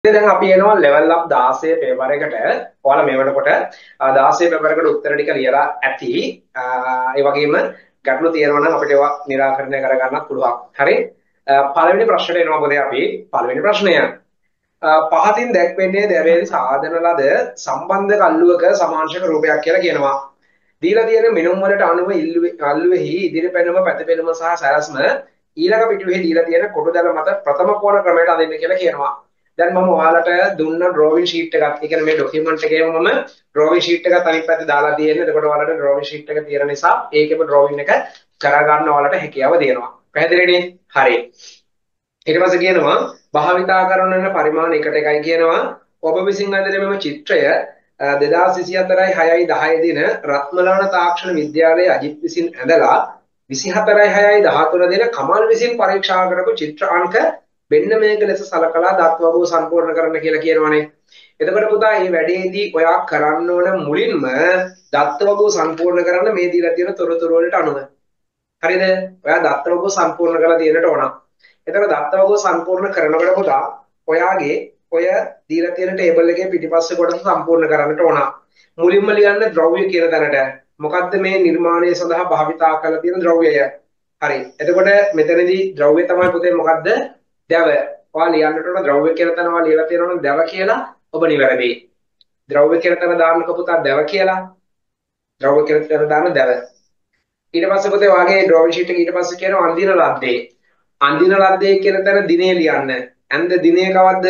දැන් අපි එනවා level up 16 paper එකට. ඔයාලා මේ වෙනකොට 16 paper එකට උත්තර ටික ලියලා ඇති. ඒ වගේම ගැටලු තියෙනවා නම් අපිට ඒවා निराකරණය කරගන්නත් පුළුවන්. හරි? පළවෙනි ප්‍රශ්නෙට එනවා මොකද අපි? පළවෙනි ප්‍රශ්නය. පහතින් දැක්වෙන්නේ දැවෙන් සාධන ලද සම්බන්ධ කල්ලුවක සමාංශක රූපයක් කියලා කියනවා. දීලා තියෙන මිනුම් වලට අනුව අල්ලුවේහි ඉදිරි පෙනුම පැතිපෙනුම සහ සැරස්ම ඊළඟ පිටුවේ දීලා තියෙන කොටු දැල මත ප්‍රථම කෝණ ක්‍රමයට අදින්න කියලා කියනවා. දැන් මම ඔයාලට දුන්න ඩ්‍රෝවිං ෂීට් එකක්. ඒ කියන්නේ මේ ડોකියුමන්ට් එකේම මම ඩ්‍රෝවිං ෂීට් එකත් අනිත් පැත්තේ දාලා තියෙන්නේ. එතකොට ඔයාලට ඩ්‍රෝවිං ෂීට් එක තියෙන නිසා ඒකෙම ඩ්‍රෝවිං එක කරගන්න ඔයාලට හැකියාව දෙනවා. පැහැදිලිනේ? හරි. ඊට පස්සේ කියනවා භාවිතා කරන පරිමාණ 1:1 කියනවා. ඔබ විසින් අඳින මෙම චිත්‍රය 2024යි 6යි 10 දින රත්මලාන තාක්ෂණ විද්‍යාලයේ අජිත් විසින් ඇඳලා 24යි 6යි 13 දින කමල් විසින් පරීක්ෂා කරපු චිත්‍ර අංක මෙන්න මේක ලෙස සලකලා දක්වපුව සම්පූර්ණ කරන්න කියලා කියනවනේ. එතකොට පුතා මේ වැඩේදී ඔයා කරන්න ඕන මුලින්ම දත්වපුව සම්පූර්ණ කරන්න මේ දීලා තියෙන තොරතුරු වලට අනුව. හරිද? ඔයා දත්වපුව සම්පූර්ණ කරලා තියෙන්නට ඕන. එතකොට දත්වපුව සම්පූර්ණ කරනකොට පුතා ඔයාගේ ඔය දීලා තියෙන ටේබල් එකේ පිටිපස්සේ කොටස සම්පූර්ණ කරන්නට ඕන. මුලින්ම ලියන්න ද්‍රව්‍ය කියන තැනට. මොකද්ද මේ නිර්මාණය සඳහා භාවිතා කරලා තියෙන ද්‍රව්‍යය? හරි. එතකොට මෙතනදී ද්‍රව්‍ය තමයි පුතේ මොකද්ද? දැව. ඔයා ලියන්නට ඕන ද්‍රව්‍ය කියන තැන ඔයා ලියලා තියෙනවා නම් දැව කියලා ඔබ නිවැරදි. ද්‍රව්‍ය කියන තැන දාන්න පුතා දැව කියලා. ද්‍රව්‍ය කියන තැන දාන්න දැව. ඊට පස්සේ පුතේ වාගේ ඩ්‍රෝවිං ෂීට් එක ඊට පස්සේ කියනවා අඳින ලද්දේ. අඳින ලද්දේ කියන තැන දිනේ ලියන්න. ඇන්ද දිනේ කවද්ද?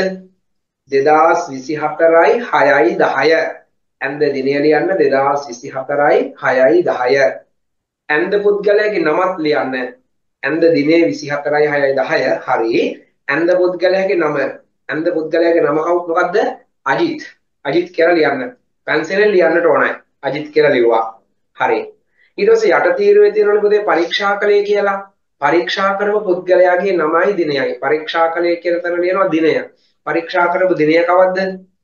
2024යි 6යි 10. ඇන්ද දිනය ලියන්න 2024යි 6යි 10. ඇන්ද පුද්ගලයාගේ නමත් ලියන්න. ඇන්ද දිනේ 24යි 6යි 10. හරි. ඇන්ද පුද්ගලයාගේ නම. ඇන්ද පුද්ගලයාගේ නම මොකක්ද? අජිත්. අජිත් කියලා ලියන්න. පැන්සලෙන් ලියන්නට ඕනයි. අජිත් කියලා ලිව්වා. හරි. ඊට පස්සේ යට තීරුවේ තියෙනවනේ පුතේ පරීක්ෂා කළේ කියලා. පරීක්ෂා කරපු පුද්ගලයාගේ නමයි දිනයයි. පරීක්ෂා කළේ කියලා තන ලියනවා දිනය. පරීක්ෂා කරපු දිනය කවද්ද?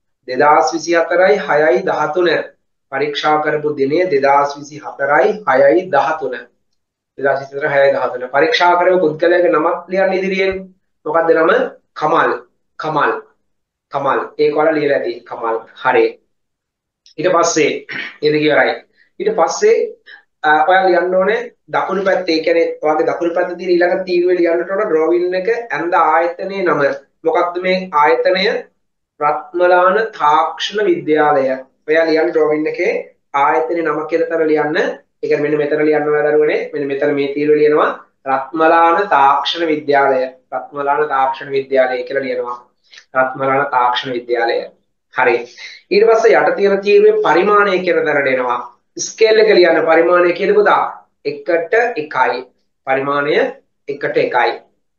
2024යි 6යි 13. පරීක්ෂා කරපු දිනය 2024යි 6යි 13. 2024 6යි 13. පරීක්ෂා කරපු පුද්ගලයාගේ නමක් ලියන්න ඉදිරියෙන්. මොකක්ද නම? කමල්. කමල්. කමල්. ඒක වල ලියලා ඇති. කමල්. හරි. ඊට පස්සේ ඒ දෙක ඉවරයි. ඊට පස්සේ ඔයා ලියන්න ඕනේ දකුණු පැත්තේ. ඒ කියන්නේ ඔයාගේ දකුණු පැත්තේ තියෙන ඊළඟ තීරුවේ ලියන්නට ඕන ඩ්‍රෝවින් එක ඇඳ ආයතනයේ නම. මොකක්ද මේ ආයතනය? රත්මලාන තාක්ෂණ විද්‍යාලය. ඔයා ලියන්න ඩ්‍රෝවින් එකේ ආයතනයේ නම කියලා තර ලියන්න. ඒ කියන්නේ මෙන්න මෙතන ලියන්න ඔයා දරුවනේ. මෙන්න මෙතන මේ තීරුවේ ලියනවා රත්මලාන තාක්ෂණ විද්‍යාලය. රත්මලාන තාක්ෂණ විද්‍යාලය කියලා ලියනවා. රත්මලාන තාක්ෂණ විද්‍යාලය. හරි. ඊට පස්සේ යට තියෙන තීරුවේ පරිමාණය කියන තැනට එනවා. ස්කේල් එක ලියන්න පරිමාණය කියන පුතා 1:1යි. පරිමාණය 1:1යි.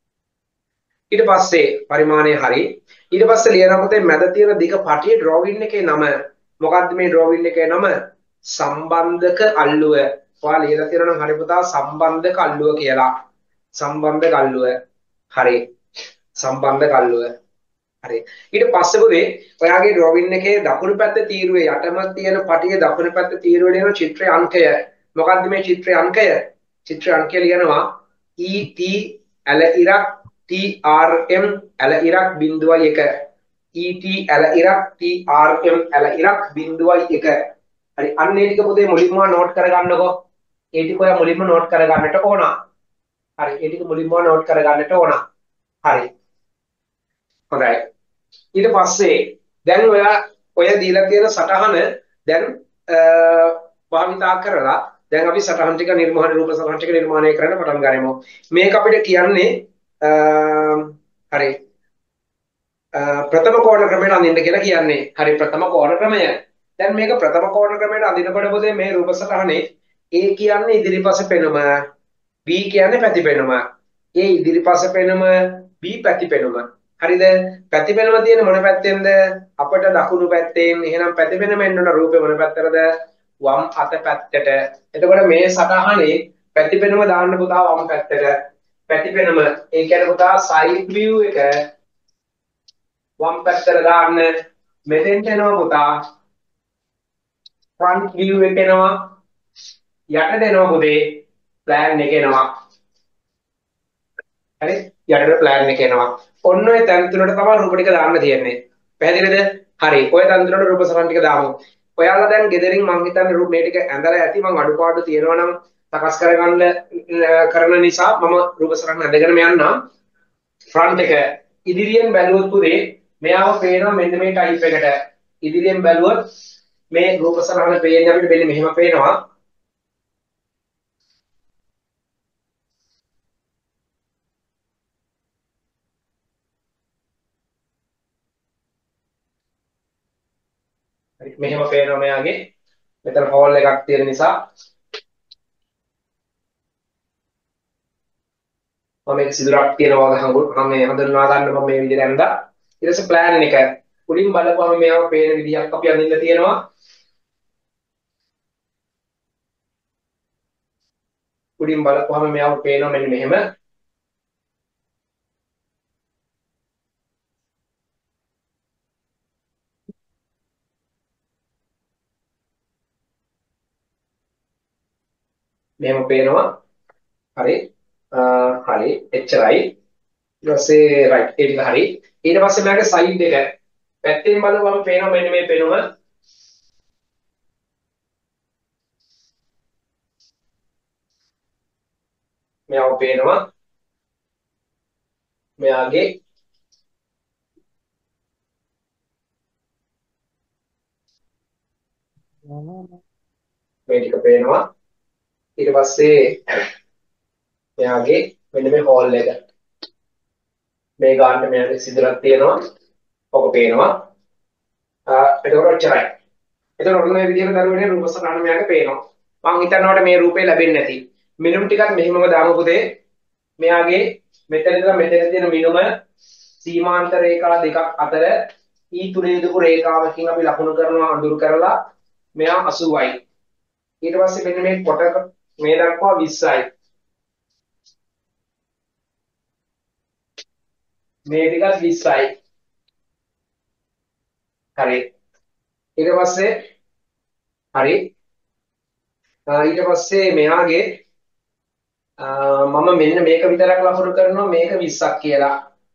ඊට පස්සේ පරිමාණය හරි. ඊට පස්සේ ලියනවා පුතේ මැද තියෙන දිග පටියේ ඩ්‍රෝවින් එකේ නම. මොකක්ද මේ ඩ්‍රෝවින් එකේ නම? සම්බන්ධක අල්ලුව. ඔයා ලියලා තියෙනවා නම් හරි පුතා සම්බන්ධක අල්ලුව කියලා. සම්බන්ධක අල්ලුව. හරි. සම්බන්ධක අල්ලුව. හරි. ඊට පස්සේ පුතේ ඔයාගේ ඩ්‍රෝවින් එකේ දකුණු පැත්තේ තීරුවේ යටම තියෙන පටියේ දකුණු පැත්තේ තීරුවේ ලියන චිත්‍රයේ අංකය. මොකක්ද මේ චිත්‍රයේ අංකය? චිත්‍රයේ අංකය ලියනවා ET ඇල ඉරක් TRM ඇල ඉරක් 0.1. ET ඇල ඉරක් TRM ඇල ඉරක් 0.1. හරි. අන්න ඒ ටික පුතේ මුලින්ම නෝට් කරගන්නකෝ. ඒ ටික ඔයා මුලින්ම නෝට් කරගන්නට ඕන. හරි. ඒ ටික මුලින්ම නෝට් කරගන්නට ඕන. හරි. හොඳයි. ඊට පස්සේ දැන් ඔයා ඔය දීලා තියෙන සටහන දැන් භාවිතා කරලා දැන් අපි සටහන් ටික නිර්මාණ රූප සටහන් ටික නිර්මාණය කරන්න පටන් ගනිමු. මේක අපිට කියන්නේ හරි ප්‍රථම කෝණ ක්‍රමයට අඳින්න කියලා කියන්නේ. හරි ප්‍රථම කෝණ ක්‍රමය. දැන් මේක ප්‍රථම කෝණ ක්‍රමයට අඳිනකොට පොතේ මේ රූප සටහනේ A කියන්නේ ඉදිරිපස පෙනුම, B කියන්නේ පැතිපෙනුම. A ඉදිරිපස පෙනුම, B පැතිපෙනුම. හරිද? පැතිපෙනුම තියෙන මොන පැත්තෙන්ද? අපිට දකුණු පැත්තෙන්. එහෙනම් පැතිපෙනුම එන්න ඕන රූපේ මොන පැත්තටද? වම් අත පැත්තට. එතකොට මේ සටහනේ පැතිපෙනුම දාන්න පුතා වම් පැත්තට. පැතිපෙනුම ඒ කියන්නේ පුතා සයිඩ් view එක වම් පැත්තට දාන්න. මෙතෙන්ට එනවා පුතා ෆ්‍රන්ට් view එක එනවා. යට දෙනවා පුතේ ප්ලෑන් එක එනවා. හරි? යට ප්ලෑන් එක එනවා. ඔන්න ඔය තැන් තුනට තමයි රූප ටික දාන්න තියෙන්නේ. පැහැදිලිද? හරි. ඔය තන්ත්‍රවල රූප සටහන් ටික දාමු. ඔයාලා දැන් ගෙදරින් මං හිතන්නේ මේ ටික ඇඳලා ඇති. මං අඩුපාඩු තියෙනවා නම් සකස් කරගන්න කරන නිසා මම රූප සටහන් ඇඳගෙන යන්නම්. ෆ්‍රන්ට් එක ඉදිරියෙන් බැලුවොත් පුතේ මෙයාව පේනවා මෙන්න මේ ටයිප් එකට. ඉදිරියෙන් බැලුවොත් මේ රූප සටහන පේන්නේ අපිට මෙන්න මෙහෙම පේනවා. මෙහෙම පේනවා මෙයාගේ. මෙතන හෝල් එකක් තියෙන නිසා මම මේක සිදුරක් තියෙනවා වගේ හඳුන්වා ගන්න මම මේ විදිහට ඇඳලා ඊට පස්සේ ප්ලෑන් එක උඩින් බලපුවම මෙයාව පේන විදිහක් අපි අඳින්න තියෙනවා. උඩින් බලපුවම මෙයාව පේනවා මෙන්න මෙහෙම. මෙහෙම පේනවා. හරි. හරි. එච්චරයි. ඊට පස්සේ රයිට් ඒ ටික හරි. ඊට පස්සේ මෙයාගේ සයිඩ් එක පැත්තෙන් බලපුවම පේනවා මෙන්න මේ පේනම මෙයාව පේනවා. මෙයාගේ මේ ටික පේනවා. ඊට පස්සේ මෙයාගේ මෙන්න මේ හෝල් එක මේ ගානට මෙයාගේ සිදුරක් තියෙනවා. ඔක පේනවා. එතකොට ඔච්චරයි. එතකොට ඔන්න මේ විදිහට දරුවනේ රූප සටහන මෙයාගේ පේනවා. මම හිතනවාට මේ රූපේ ලැබෙන්නේ නැති. මිනුම් ටිකක් මෙහිමම දාමු පුතේ. මෙයාගේ මෙතන ඉඳලා මෙතන තියෙන මිනුම සීමාන්ත රේඛා දෙකක් අතර ඊතුලේ දුපු රේඛාවකින් අපි ලකුණු කරනවා අඳුරු කරලා මෙයා 80යි. ඊට පස්සේ මෙන්න මේ කොටක මේ දක්වා 20යි. මේ ටිකත් 20යි. හරි. ඊට පස්සේ හරි. ඊට පස්සේ මෙයාගේ මම මෙන්න මේක විතරක් ලකුණු කරනවා මේක 20ක් කියලා.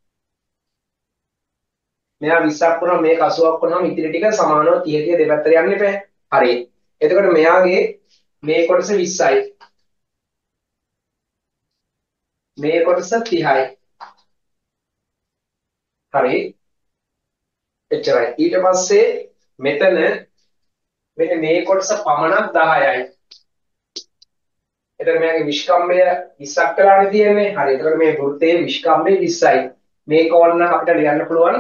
මෙයා 20ක් වුණා මේක 80ක් වුණාම ඉතිරි ටික සමානව 30 දෙපැත්තට යන්න එපා. හරි. එතකොට මෙයාගේ මේ කොටස 20යි. මේ කොටස 30යි. හරි. එච්චරයි. ඊට පස්සේ මෙතන මෙන්න මේ කොටස පමණක් 10යි. එතකොට මෙයාගේ විස්කම්භය 20ක් කරලානේ තියෙන්නේ. හරි. එතකොට මේ වෘත්තයේ විස්කම්භය 20යි. මේක ඕන අපිට ලියන්න පුළුවන්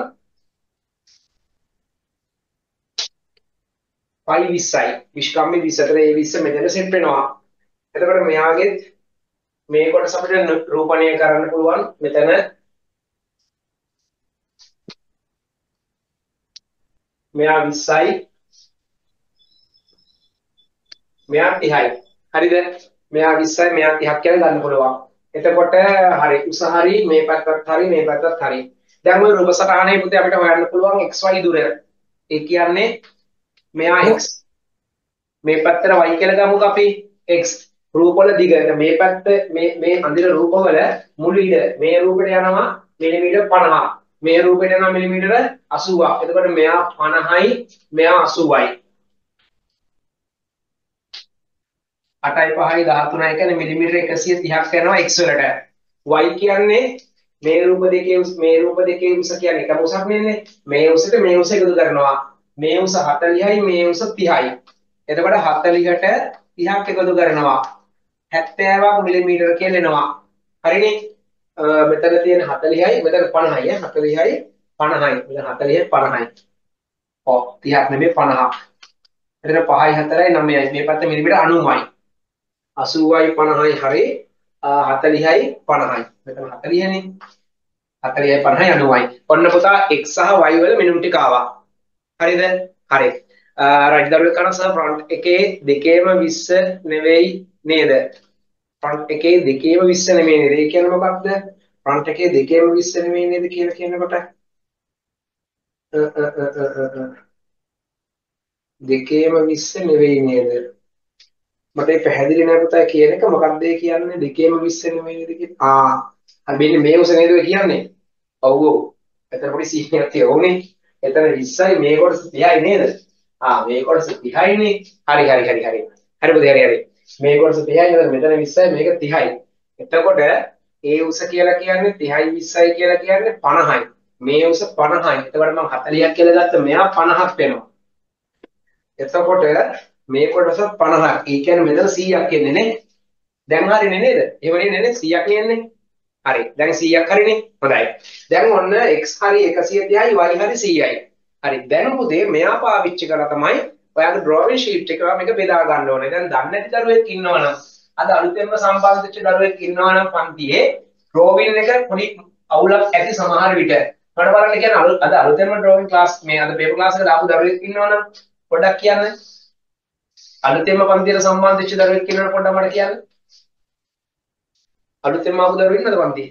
පයි 20යි. විස්කම්භය 20. එතකොට ඒ 20 මෙතන සෙට් වෙනවා. එතකොට මෙයාගේ මේ කොටස අපිට රූපණය කරන්න පුළුවන් මෙතන මෙයා 20යි මෙයා 30යි. හරිද? මෙයා 20යි මෙයා 30ක් කියලා ගන්න පුළුවන්. එතකොට හරි උස හරි මේ පැත්තත් හරි මේ පැත්තත් හරි. දැන් ওই රූප සටහනේ පුතේ අපිට හොයන්න පුළුවන් xy දුර. ඒ කියන්නේ මෙයා x මේ පැත්තට y කියලා ගමුකෝ අපි x රූපවල දිග. මේ පැත්ත මේ අඳින රූපවල මුළු ඉඩ මේ රූපෙට යනවා මිලිමීටර් 50. මේ රූපෙට යනවා මිලිමීටර් 80ක්. එතකොට මෙයා 50යි මෙයා 80යි. 8යි 5යි 13යි කියන්නේ මිලිමීටර 130ක් යනවා x වලට. y කියන්නේ මේ රූප දෙකේ උස කියන්නේ එකම උසක් නෙන්නේ. මේ උසට මේ උස එකතු කරනවා. මේ උස 40යි මේ උස 30යි. එතකොට 40ට 30ක් එකතු කරනවා. 70ක් මිලිමීටර කියලා එනවා. හරිනේ? මෙතන තියෙන 40යි මෙතන 50යි 40යි 50යි. මෙතන 40යි 50යි. ඔව් 30ක් නෙමෙයි 50ක්. එතන 5යි 4යි 9යි. මේ පැත්ත මිලිමීටර 90යි. 80යි 50යි හරි 40යි 50යි. මෙතන 40නේ. 40යි 50යි 90යි. ඔන්න පුතා x සහ y වල මිනුම් ටික ආවා. හරිද? හරි. රයිට් දරුවෙක් කරන සහ ෆ්‍රන්ට් එකේ දෙකේම 20 නෙවෙයි නේද? ෆ්‍රන්ට් එකේ දෙකේම 20 නෙමෙයි නේද? ඒ කියන්නේ මොකක්ද? ෆ්‍රන්ට් එකේ දෙකේම 20 නෙමෙයි නේද කියලා කියනකොට දෙකේම 20 නෙවෙයි නේද? මට පැහැදිලි නෑ පුතා කියන එක මොකක්ද ඒ කියන්නේ දෙකේම 20 නෙමෙයි නේද කියලා. හරි මෙන්න මේ උස නේද ඔය කියන්නේ? ඔව් ඔව්. එතන පොඩි සීනියක් තියෙන්නේ. එතන 20යි මේ කොටස 30යි නේද? මේ කොටස 30යිනේ. හරි. හරි පුතේ හරි. මේ කොටස 30යි නේද? මෙතන 20යි මේක 30යි. එතකොට ඒ උස කියලා කියන්නේ 30යි 20යි කියලා කියන්නේ 50යි. මේ උස 50යි. එතකොට මම 40ක් කියලා ගත්ත මෙයා 50ක් වෙනවා. එතකොට මේ කොටස 50ක්. ඒ කියන්නේ මෙතන 100ක් එන්නේ නේ. දැන් හරිනේ නේද? එහෙම නේ 100ක් එන්නේ. හරි. දැන් 100ක් හරිනේ. හොඳයි. දැන් ඔන්න x හරි 130යි y හරි 100යි. හරි. දැන් පුතේ මෙයා පාවිච්චි කරලා තමයි ඔයාගේ drawing sheet එක මේක බෙදා ගන්න ඕනේ. දැන් දන්නේ නැති දරුවෙක් ඉන්නවනම් අද අලුතෙන්ම සම්බන්ධ වෙච්ච දරුවෙක් ඉන්නවනම් පන්තියේ drawing එක පොඩි අවුලක් ඇති සමහර විට. මට බලන්න කියන්නේ අද අලුතෙන්ම drawing class මේ අද paper class එකට ආපු දරුවෙක් ඉන්නවනම් පොඩ්ඩක් කියන්න. අලුතෙන්ම පන්තියට සම්බන්ධ වෙච්ච දරුවෙක් ඉන්නවනම් පොඩ්ඩක් මට කියන්න. අලුතෙන්ම ආපු දරුවෙක් ඉන්නවද පන්තියේ?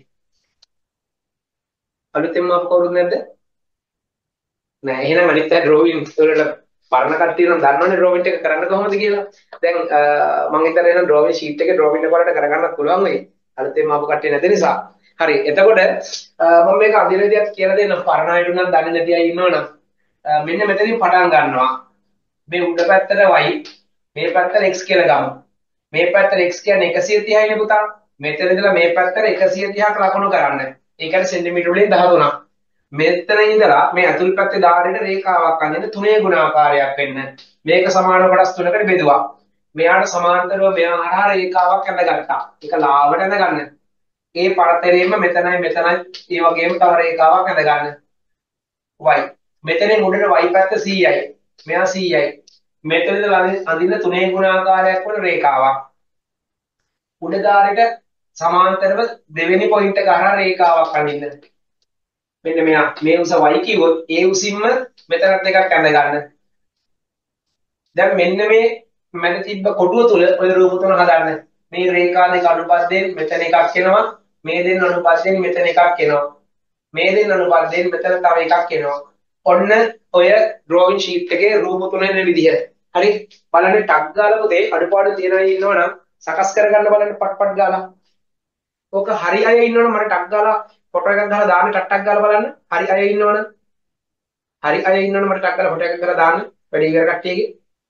අලුතෙන්ම ආපු කවුරුත් නැද්ද? නෑ එහෙනම් අනිත් අය ඩ්‍රෝවින් වලට පරණ කට්ටිය නම් දන්නවනේ ඩ්‍රෝවින් එක කරන්න කොහොමද කියලා. දැන් මම හිතන්නේ එහෙනම් ඩ්‍රෝවින් ෂීට් එකේ ඩ්‍රෝවින් එක වලට කරගන්නත් පුළුවන් වෙයි. අලුතෙන්ම ආපු කට්ටිය නැති නිසා. හරි. එතකොට මම මේක අදිනේදියක් කියලා දෙන්න පරණ අයට නම් දන්නේ නැති අය ඉන්නවනම් මෙන්න මෙතනින් පටන් ගන්නවා. මේ උඩ පැත්තට y මේ පැත්තට x කියලා ගමු. මේ පැත්තට x කියන්නේ 130යි නේ පුතා. මෙතන ඉඳලා මේ පැත්තට 130ක් ලකුණු කරන්න. ඒ කියන්නේ සෙන්ටිමීටර වලින් 13ක්. මෙතන ඉඳලා මේ අතුල් පැත්තේ ධාරයට රේඛාවක් අඳින්න තුනේ ගුණාකාරයක් වෙන්න. මේක සමාන කොටස් තුනකට බෙදුවා. මෙයාට සමාන්තරව මෙයා හරහා රේඛාවක් ඇඳගත්තා. ඒක ලාවට ඇඳගන්න. ඒ පරතරයෙන්ම මෙතනයි ඒ වගේම තව රේඛාවක් ඇඳගන්න. y. මෙතනින් උඩට y පැත්ත 100යි. මෙයා 100යි. මෙතන ඉඳලා අඳින්න තුනේ ගුණාකාරයක් වන රේඛාවක්. උඩ ධාරයට සමාන්තරව දෙවෙනි පොයින්ට් එක හරහා රේඛාවක් අඳින්න. මෙන්න මෙයා මේ උස y කිව්වොත් ඒ උසින්ම මෙතනත් එකක් ඇඳ ගන්න. දැන් මෙන්න මේ මැද තිබ්බ කොටුව තුල ඔය රූප තුන හදන්න. මේ රේඛා දෙක අනුපස්සයෙන් මෙතන එකක් එනවා. මේ දෙන්න අනුපස්සයෙන් මෙතන එකක් එනවා. මේ දෙන්න අනුපස්සයෙන් මෙතන තව එකක් එනවා. ඔන්න ඔය drawing sheet එකේ රූප තුන එන විදිහ. හරි බලන්න ටක් ගාලා පුතේ අඩුපාඩු තියනවා ඉන්නවනම් සකස් කරගන්න බලන්න පට් ගාලා. ඕක හරි අය ඉන්නවනම් මට ටක් ගාලා ෆොටෝ එකක් ගහලා දාන්න ටක් ගාලා බලන්න. හරි අය ඉන්නවනම් මට ටක් ගාලා ෆොටෝ එකක් ගහලා දාන්න. වැඩි ඉවර කට්ටියගේ.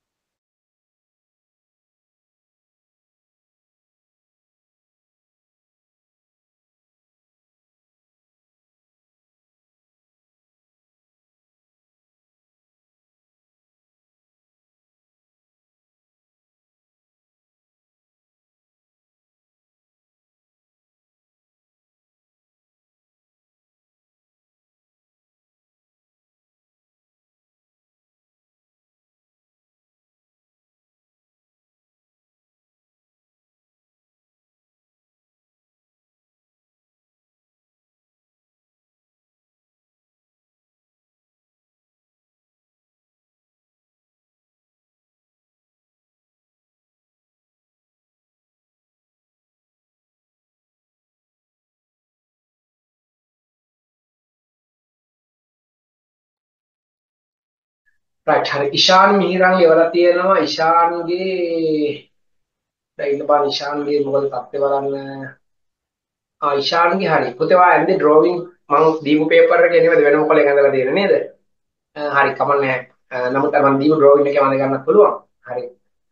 රයිට් හරි ඉෂාන් මිහිරන් එවලා තියෙනවා ඉෂාන්ගේ දැන් ඉන්න බලන්න ඉෂාන්ගේ මොකද තත්ත්වය බලන්න ඉෂාන්ගේ හරි පුතේ වා ඇන්දේ ඩ්‍රෝවිං මම දීපු පේපර් එකේ නේද වෙන මොකලෙන් ඇඳලා තියෙන්නේ නේද හරි කමන්නේ නමුත් මම දීපු ඩ්‍රෝවිං එකේ වඳ ගන්නත් පුළුවන් හරි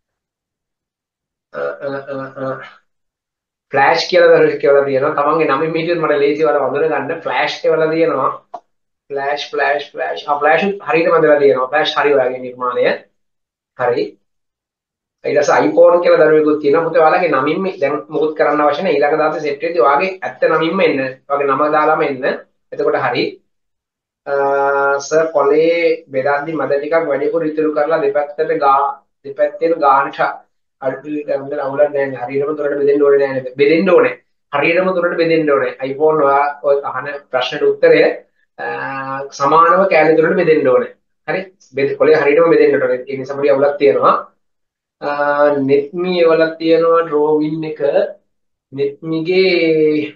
ෆ්ලෑෂ් කියලා දරුවෙක් කියලා තියෙනවා තමන්ගේ නමින් මීටර් මට ලේසි වල වඳුර ගන්න ෆ්ලෑෂ් කියලා තියෙනවා ෆ්ලෑෂ් ෆ්ලෑෂ් හරියට වඳලා තියෙනවා ෆ්ලෑෂ් හරි ඔයාගේ නිර්මාණය හරි ඊට පස්සේ iPhone කියලා දරුවෙකුත් තියෙනවා පුතේ ඔයාලගේ නමින්ම දැන් මොකුත් කරන්න අවශ්‍ය නැහැ ඊළඟ දාසේ සෙට් වෙද්දී ඔයාගේ ඇත්ත නමින්ම එන්න ඔයාගේ නම දාලාම එන්න එතකොට හරි සර් කොලේ බෙදද්දි මද ටිකක් වැඩිපුර ඉතුරු කරලා දෙපැත්තෙන් ගානට අඩු කරන්න අවුලක් නැහැ හරියටම තුනට බෙදෙන්න ඕනේ නැහැ නේද බෙදෙන්න ඕනේ හරියටම තුනට බෙදෙන්න ඕනේ iPhone ඔය අහන ප්‍රශ්නෙට උත්තරය සමානව කැලේ තුනට බෙදෙන්න ඕනේ හරි කොලේ හරියටම බෙදෙන්න ඕනේ ඒ නිසා පොඩි අවුලක් තියෙනවා නෙත්මි වල තියෙනවා ඩ්‍රෝවින් එක නෙත්මිගේ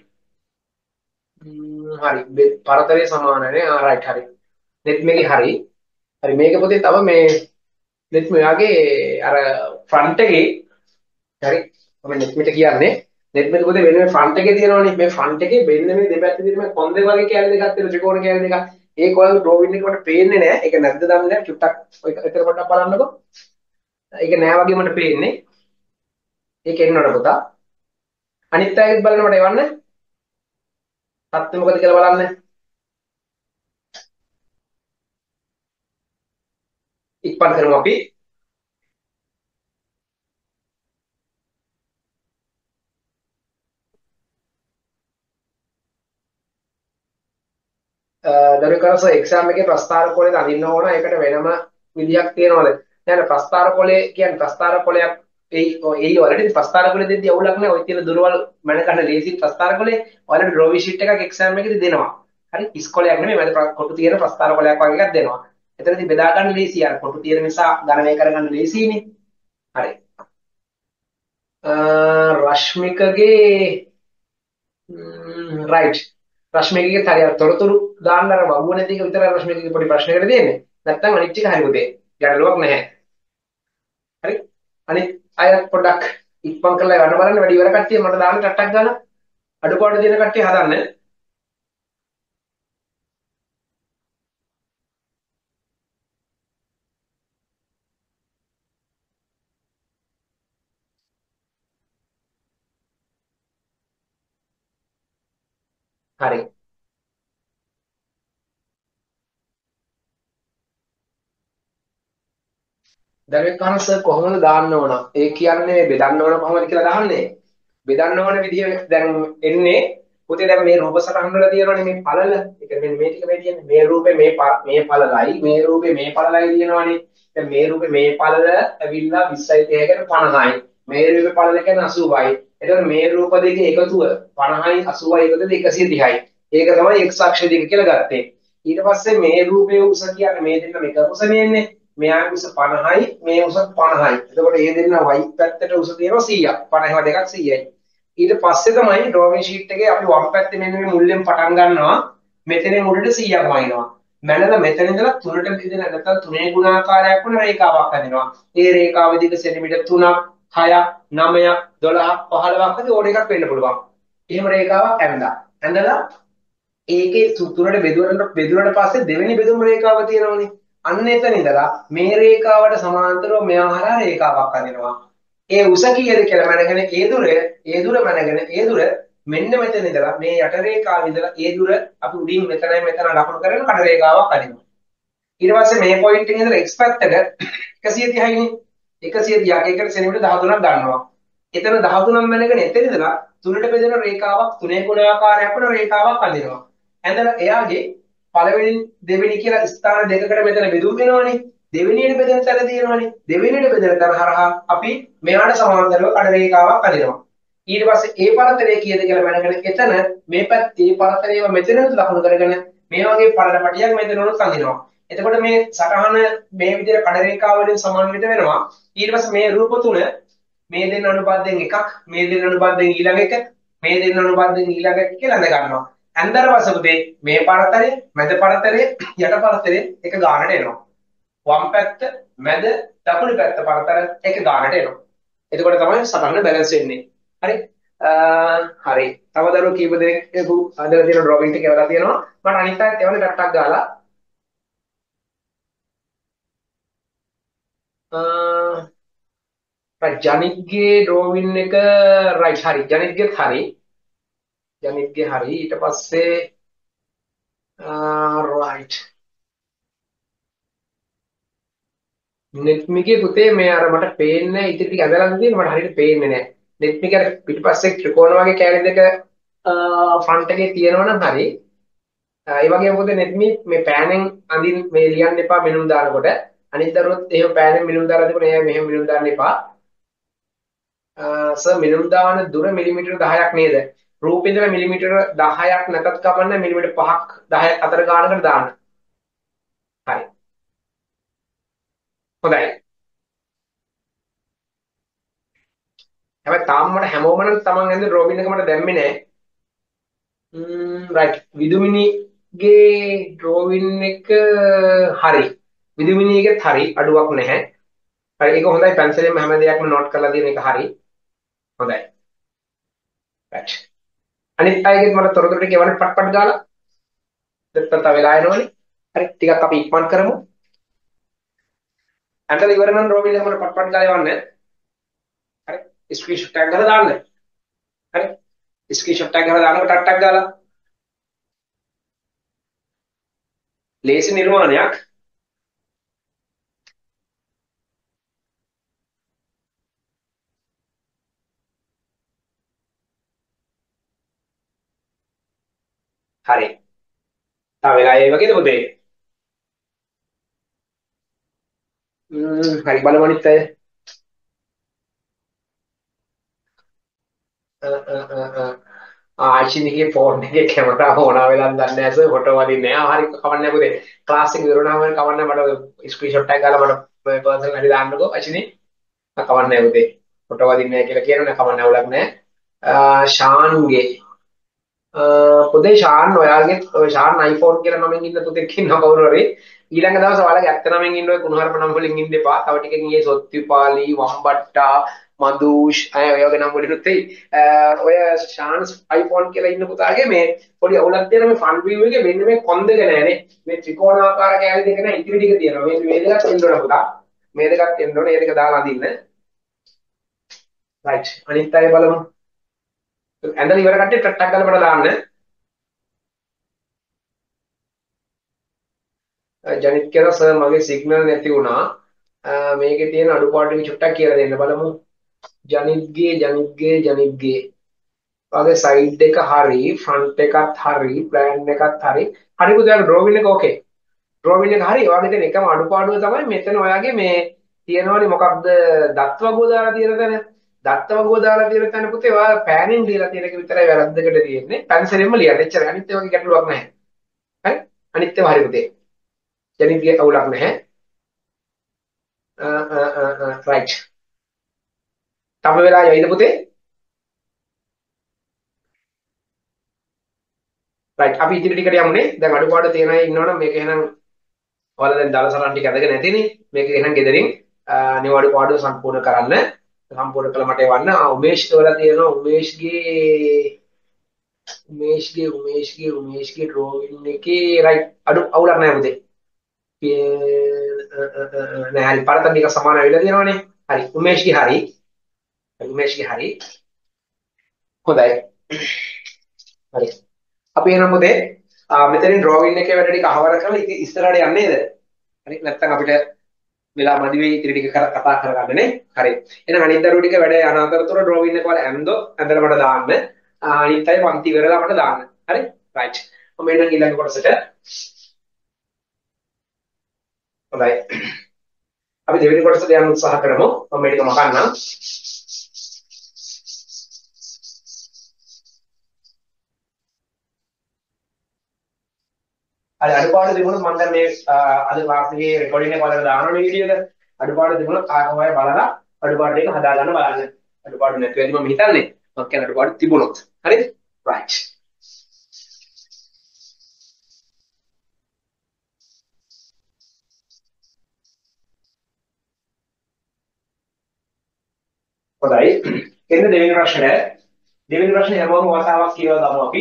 හරි පරතරය සමානනේ රයිට් හරි නෙත්මිගේ හරි මේක පොතේ තව මේ නෙත්මි යාගේ අර ෆ්‍රන්ට් එකේ හරි මම නෙත්මිට කියන්නේ නෙත්මිට පොතේ වෙන ෆ්‍රන්ට් එකේ තියෙනවනේ මේ ෆ්‍රන්ට් එකේ වෙන මේ දෙපැත්තේ තියෙන මේ කොන්දේ වගේ කැලේ දෙකක් තියෙන ත්‍රිකෝණ කැලේ දෙකක් ඒක ඔයාලගේ ඩ්‍රෝවින් එක මට පේන්නේ නැහැ. ඒක නැද්ද දන්නේ නැහැ. චුට්ටක් ඔය එතන පොඩ්ඩක් බලන්නකෝ. ඒක නෑ වගේ මට පේන්නේ. ඒක එන්නවද පුතා? අනිත් අයත් බලන්න මට එවන්න. තත්ත්වය මොකද කියලා බලන්න. ඉක්මන් කරමු අපි. දරුවකරස එක්සෑම් එකේ ප්‍රස්තාර පොලේ අඳින්න ඕන. ඒකට වෙනම විදියක් තියනවද? නෑ ප්‍රස්තාර පොලේ කියන්නේ ප්‍රස්තාර පොලයක් ඒ ඔයාලට ප්‍රස්තාර පොලේ දෙද්දි අවුලක් නෑ. ඔය තියෙන දුරවල් මැන ගන්න ලේසි ප්‍රස්තාර පොලේ ඔයාලට ඩ්‍රොවිං ෂීට් එකක් එක්සෑම් එකේදී දෙනවා. හරි ඉස්කෝලයක් නෙමෙයි මම කොටු තියෙන ප්‍රස්තාර පොලයක් වගේ එකක් දෙනවා. එතනදී බෙදා ගන්න ලේසි. අර කොටු තියෙන නිසා ගණනය කරගන්න ලේසියිනේ. හරි. රශ්මිකගේ රයිට් රශ්මිකගේ හරි තොරතුරු දාන්න අර වගුව නැති එක විතරයි රශ්මිකගේ පොඩි ප්‍රශ්නයකට දෙන්නේ. නැත්තම් අනිත් ටික හරි පුතේ. ගැටලුවක් නැහැ. හරි. අනිත් අය පොඩ්ඩක් ඉක්මන් කරලා යන්න බලන්න වැඩි ඉවර කට්ටිය මට දාන්න ටට්ටක් ගාලා අඩුපාඩු දෙන කට්ටිය හදන්න. හරි. දරුවෙක් අහන සර් කොහොමද දාන්න ඕන? ඒ කියන්නේ බෙදන්න ඕන කොහොමද කියලා දහන්නේ. බෙදන්න ඕන විදිය දැන් එන්නේ පුතේ දැන් මේ රූප සටහන් වල තියෙනවනේ මේ පළල. ඒ කියන්නේ මේ ටික මේ කියන්නේ මේ රූපේ මේ පළලයි මේ රූපේ මේ පළලයි තියෙනවනේ. දැන් මේ රූපේ මේ පළල ඇවිල්ලා 20යි 30කට 50යි. මේ රූපේ පළල කියන්නේ 80යි. එතකොට මේ රූප දෙකේ එකතුව 50යි 80යි එකතුව 130යි. ඒක තමයි x අක්ෂය දෙක කියලා ගත්තේ. ඊට පස්සේ මේ රූපයේ උස කියන්නේ මේ දෙන්න මේක උස නෙන්නේ. මෙයාගේ උස 50යි මේ උස 50යි. එතකොට මේ දෙන්න y පැත්තට උස තියෙනවා 100ක්. 50 දෙකක් 100යි. ඊට පස්සේ තමයි ඩ්‍රෝවිං ෂීට් එකේ අපි වම් පැත්තේ මෙන්න මේ මුල්ලෙන් පටන් ගන්නවා. මෙතනින් උඩට 100ක් වයින්නවා. මැනලා මෙතන ඉඳලා තුනට බෙදෙන නැත්නම් තුනේ ගුණාකාරයක් වුණ රේඛාවක් හදනවා. ඒ රේඛාව දිග සෙන්ටිමීටර් 3ක් 6ක් 9ක් 12ක් 15ක් වගේ ඕන එකක් වෙන්න පුළුවන්. එහෙම රේඛාවක් ඇඳලා. ඇඳලා ඒකේ තුනට බෙදුවට පස්සේ දෙවෙනි බෙදුම් රේඛාව තියෙනවනේ. අන්න එතන ඉඳලා මේ රේඛාවට සමාන්තරව මෙහා හරහා රේඛාවක් හදනවා. ඒ උස කීයද කියලා මැනගෙන ඒ දුර මැනගෙන ඒ දුර මෙන්න මෙතන ඉඳලා මේ යට රේඛාව ඉඳලා ඒ දුර අපි උඩින් මෙතනයි මෙතන ලකුණු කරගෙන කඩ රේඛාවක් හදනවා. ඊට පස්සේ මේ පොයින්ට් එකේ ඉඳලා x පැත්තට 130යිනේ. 130ක් ඒකට සෙන්ටිමීටර් 13ක් ගන්නවා. එතන 13ක් මැනගෙන එතන ඉඳලා තුනට බෙදෙන රේඛාවක් තුනේ ගුණාකාරයක් වන රේඛාවක් හදනවා. ඇඳලා එයාගේ පළවෙනි දෙවෙනි කියලා ස්ථාන දෙකකට මෙතන බෙදුම් වෙනවනේ. දෙවෙනියට බෙදෙන තැන තියෙනවනේ. දෙවෙනියට බෙදෙන තැන හරහා අපි මෙයාට සමාන්තරව කඩ රේඛාවක් හදනවා. ඊට පස්සේ ඒ පරතරය කීයද කියලා මැනගෙන එතන මේ පැත්තේ පරතරයව මෙතනට ලකුණු කරගෙන මේ වගේ පළල පටියක් මෙතන උනත් අඳිනවා. එතකොට මේ සටහන මේ විදිහට කඩ රේඛාව වලින් සමන්විත වෙනවා. ඊට පස්සේ මේ රූප තුන මේ දෙන්න අනුපාතයෙන් එකක් මේ දෙන්න අනුපාතයෙන් ඊළඟ එක මේ දෙන්න අනුපාතයෙන් ඊළඟ එක කියලා අඳ ගන්නවා. ඇන්දර පසුපුතේ මේ පරතරය මැද පරතරය යට පරතරය එක ගානට එනවා. වම් පැත්ත මැද දකුණු පැත්ත පරතර එක ගානට එනවා. එතකොට තමයි සටහන බැලන්ස් වෙන්නේ. හරි. හරි. තව දරුවෝ කීප දෙනෙක් අදලා තියෙන ඩ්‍රොවිං ටික කරලා තියෙනවා. මට අනිත් පැත්ත එවන ටට්ටක් ගාලා ජනිත්ගේ ඩ්‍රොවිං එක රයිට් හරි. ජනිත්ගේ හරි. ජනිත්ගේ හරි. ඊට පස්සේ රයිට් නෙත්මිගේ පුතේ මේ අර මට පේන්නේ ඉතින් ටික ඇදලා තියෙන මට හරියට පේන්නේ නැහැ. නෙත්මික අර පිටිපස්සේ ත්‍රිකෝණ වගේ කැලි දෙක ෆ්‍රන්ට් එකේ තියෙනවනම් හරි. ඒ වගේම මොකද නෙත්මි මේ පෑනෙන් අඳින් මේ ලියන්න එපා මිනුම් දානකොට. අනිත් දරුවොත් එහෙම පෑනෙන් මිනුම් දාලා තිබුණා එයා මෙහෙම මිනුම් දාන්න එපා. සර් මිනුම් දාන දුර මිලිමීටර 10ක් නේද? රූපේ ඉඳලා මිලිමීටර 10ක් නැතත් කමන්න මිලිමීටර 5ක් 10ක් අතර ගානකට දාන්න. හරි. හොඳයි. හැබැයි තාම මට හැමෝම නම් තමන් ඇඳ රොබින් එක මට දැම්මේ නැහැ. රයිට් විදුමිනිගේ ඩ්‍රෝවින් එක හරි විදුමිනියකෙත් හරි අඩුවක් නැහැ හරි ඒක හොඳයි පැන්සලෙන් හැම දෙයක්ම නෝට් කරලා තියෙන එක හරි හොඳයි රයිට් අනිත් අයගෙත් මට තොරතුරු ටික එවන්න පට් පට් ගාලා දෙත්තට වෙලා එනවනේ හරි ටිකක් අපි ඉක්මන් කරමු. ඇන්ටර් ඉවර නම් රෝබින් එකම පට්පට් ගාලා යවන්න. හරි ස්ක්‍රීන්ෂොට් එකක් ගහලා දාන්න. හරි ස්ක්‍රීන්ෂොට් එකක් ගහලා දාන්නකො ටක් ගාලා. ලේසි නිර්මාණයක්. හරි. තව වෙලා ඒ වගේද පොතේ? හරි බලමු අනිත් අය. ආයිෂිනිගේ ෆෝන් එකේ කැමරාව ඕනා වෙලා දන්නේ නැහැ සර් ෆොටෝ වදින්නේ නැහැ. හරි කවන්නේ පුතේ. ක්ලාස් එක ඉවර වුණාම කවන්නේ මට ස්ක්‍රීන්ෂොට් එකක් ගාලා මට පර්සනල් හරි දාන්නකෝ අයිෂිනි. කවන්නේ පුතේ. ෆොටෝ වදින්නේ නැහැ කියලා කියනවනේ කවන්නේ අවුලක් නැහැ. ෂාන්ගේ පොතේ ෂාන් ඔයාගේ ඔය ෂාන් iPhone කියලා නමෙන් ඉන්න පුතෙක් ඉන්නවා කවුරු හරි. ඊළඟ දවස් ඔයාලගේ ඇත්ත නමෙන් ඉන්න ඔය කුණුහරුප නම් වලින් ඉන්න එපා. තව ටිකකින් මේ සොත්තිපාලි වම්බට්ටා මදුෂ් අය ඔයගේ නම් වලිනුත් එයි. ඔය ෂාන්ස් iPhone කියලා ඉන්න පුතාගේ මේ පොඩි අවුලක් තියෙන මේ ෆ්‍රන්ට් view එකේ මෙන්න මේ කොන් දෙක නෑනේ. මේ ත්‍රිකෝණාකාර කෑලි දෙක නෑ ඉතිරි ටික තියෙනවා. මේ දෙකක් එන්න ඕන පුතා. මේ දෙකක් එන්න ඕනේ. මේ දෙක දාලා අදින්න. රයිට්. අනිත් අය බලමු. ඇඳලා ඉවර කට්ටිය ටක් ගාලා මට දාන්න. ජනිත් කියලා සර් මගේ සිග්නල් නැති වුණා. මේකේ තියෙන අඩුපාඩු ටික චුට්ටක් කියලා දෙන්න බලමු. ජනිත්ගේ ඔයාගේ සයිඩ් එක හරි ෆ්‍රන්ට් එකත් හරි ප්ලෑන් එකත් හරි හරි පුතේ ඩ්‍රෝවින් එක ඕකේ ඩ්‍රෝවින් එක හරි ඔයාගේ තියෙන එකම අඩුපාඩුව තමයි මෙතන ඔයාගේ මේ තියෙනවනේ මොකක්ද දත්වගුව දාලා තියෙන තැන දත්වගුව දාලා තියෙන තැන පුතේ ඔයා පෑනින් දීලා තියෙන එක විතරයි වැරද්දකට තියෙන්නේ පැන්සලෙන්ම ලියන්න එච්චරයි අනිත් ඒවාගේ ගැටලුවක් නැහැ හරි අනිත් ඒවා හරි පුතේ ජනිත්ගේ අවුලක් නැහැ රයිට් තම වෙලා යයිද පුතේ රයිට් අපි ඉදිරි ටිකට යමුනේ දැන් අඩුපාඩු තියෙන අය ඉන්නවනම් මේක එහෙනම් ඔයාලා දැන් දල සරන් ටික අදගෙන නැතිනේ මේක එහෙනම් ගෙදරින් නිවාඩු පාඩුව සම්පූර්ණ කරන්න සම්පූර්ණ කළ මට එවන්න උමේෂ් වල තියෙනවා උමේෂ්ගේ ඩ්‍රෝවින් එකේ රයිට් අඩු අවුලක් නැහැ පුතේ නෑ හරි පරතන් ටික සමාන වෙලා තියෙනවනේ හරි උමේෂ්ගේ හරි හොඳයි හරි අපි එනම් පුතේ මෙතනින් ඩ්‍රෝවින් එකේ වැඩ ටික අහවර කරලා ඉතින් ඉස්සරහට යන්නේ නේද හරි නැත්නම් අපිට වෙලා මදි වෙයි ඉතිරි ටික කතා කරගන්න නේ. හරි. එහෙනම් අනිත් දරුවෝ ටික වැඩ යන අතරතුර ඩ්‍රෝවින් එක වල ඇන්දෝ ඇඳලා මට දාන්න. අනිත් අය පන්ති ඉවරලා මට දාන්න. හරි? රයිට්. මම එනම් ඊළඟ කොටසට. හොඳයි. අපි දෙවෙනි කොටසට යන්න උත්සාහ කරමු. මම මේ ටික මකන්නම්. හරි අඩුපාඩු තිබුණොත් මම දැන් මේ අද ක්ලාස් එකේ රෙකෝඩින් එක බලලා දානවා වීඩියෝ එක. අඩුපාඩු තිබුණොත් ආයෙ බලලා අඩුපාඩු ටික හදාගන්න බලන්න. අඩුපාඩු නැති වෙයි මම හිතන්නේ. මම කියන අඩුපාඩු තිබුණොත්. හරිද? රයිට්. හොඳයි. එන්න දෙවෙනි ප්‍රශ්නය. දෙවෙනි ප්‍රශ්නේ හැමෝම වතාවක් කියලා දාමු අපි.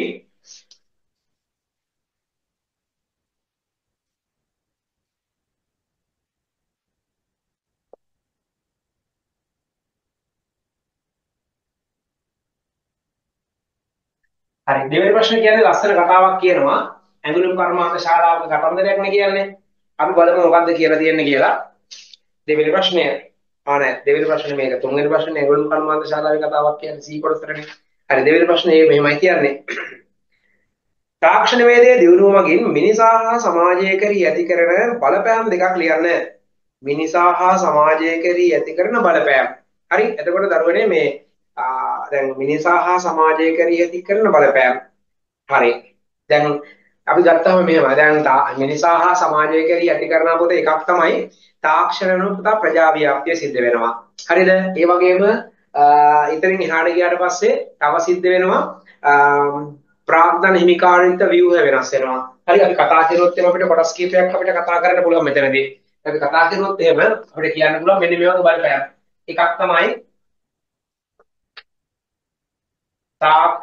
හරි දෙවෙනි ප්‍රශ්නේ කියන්නේ ලස්සන කතාවක් කියනවා. ඇඟලුම් කර්මාන්ත ශාලාවක කතන්දරයක් නේ කියන්නේ. අපි බලමු මොකද්ද කියලා තියෙන්නේ කියලා. දෙවෙනි ප්‍රශ්නය. නෑ දෙවෙනි ප්‍රශ්නේ මේක. තුන්වෙනි ප්‍රශ්නේ ඇඟලුම් කර්මාන්ත ශාලාවේ කතාවක් කියන්නේ සී කොටසටනේ. හරි දෙවෙනි ප්‍රශ්නේ මෙහෙමයි කියන්නේ. තාක්ෂණ වේදයේ දියුණුව මගින් මිනිසා හා සමාජය කෙරෙහි ඇති කරන බලපෑම් දෙකක් ලියන්න. මිනිසා හා සමාජය කෙරෙහි ඇති කරන බලපෑම්. හරි එතකොට දරුවනේ මේ දැන් මිනිසා හා සමාජය කෙරෙහි ඇති කරන බලපෑම්. හරි. දැන් අපි ගත්තාම මෙහෙම දැන් මිනිසා හා සමාජය කෙරෙහි ඇති කරන පොත එකක් තමයි තාක්ෂණනුත් ප්‍රජා ව්‍යාප්තිය සිද්ධ වෙනවා. හරිද? ඒ වගේම ඉතින් එහාට ගියාට පස්සේ තව සිද්ධ වෙනවා ප්‍රාග්ධන හිමිකාරිත ව්‍යුහ වෙනස් වෙනවා. හරි අපි කතා කරොත් එම අපිට කොටස් කීපයක් අපිට කතා කරන්න පුළුවන් මෙතනදී. අපි කතා කරොත් එහෙම අපිට කියන්න පුළුවන් මෙන්න මේ වගේ බලපෑම්. එකක් තමයි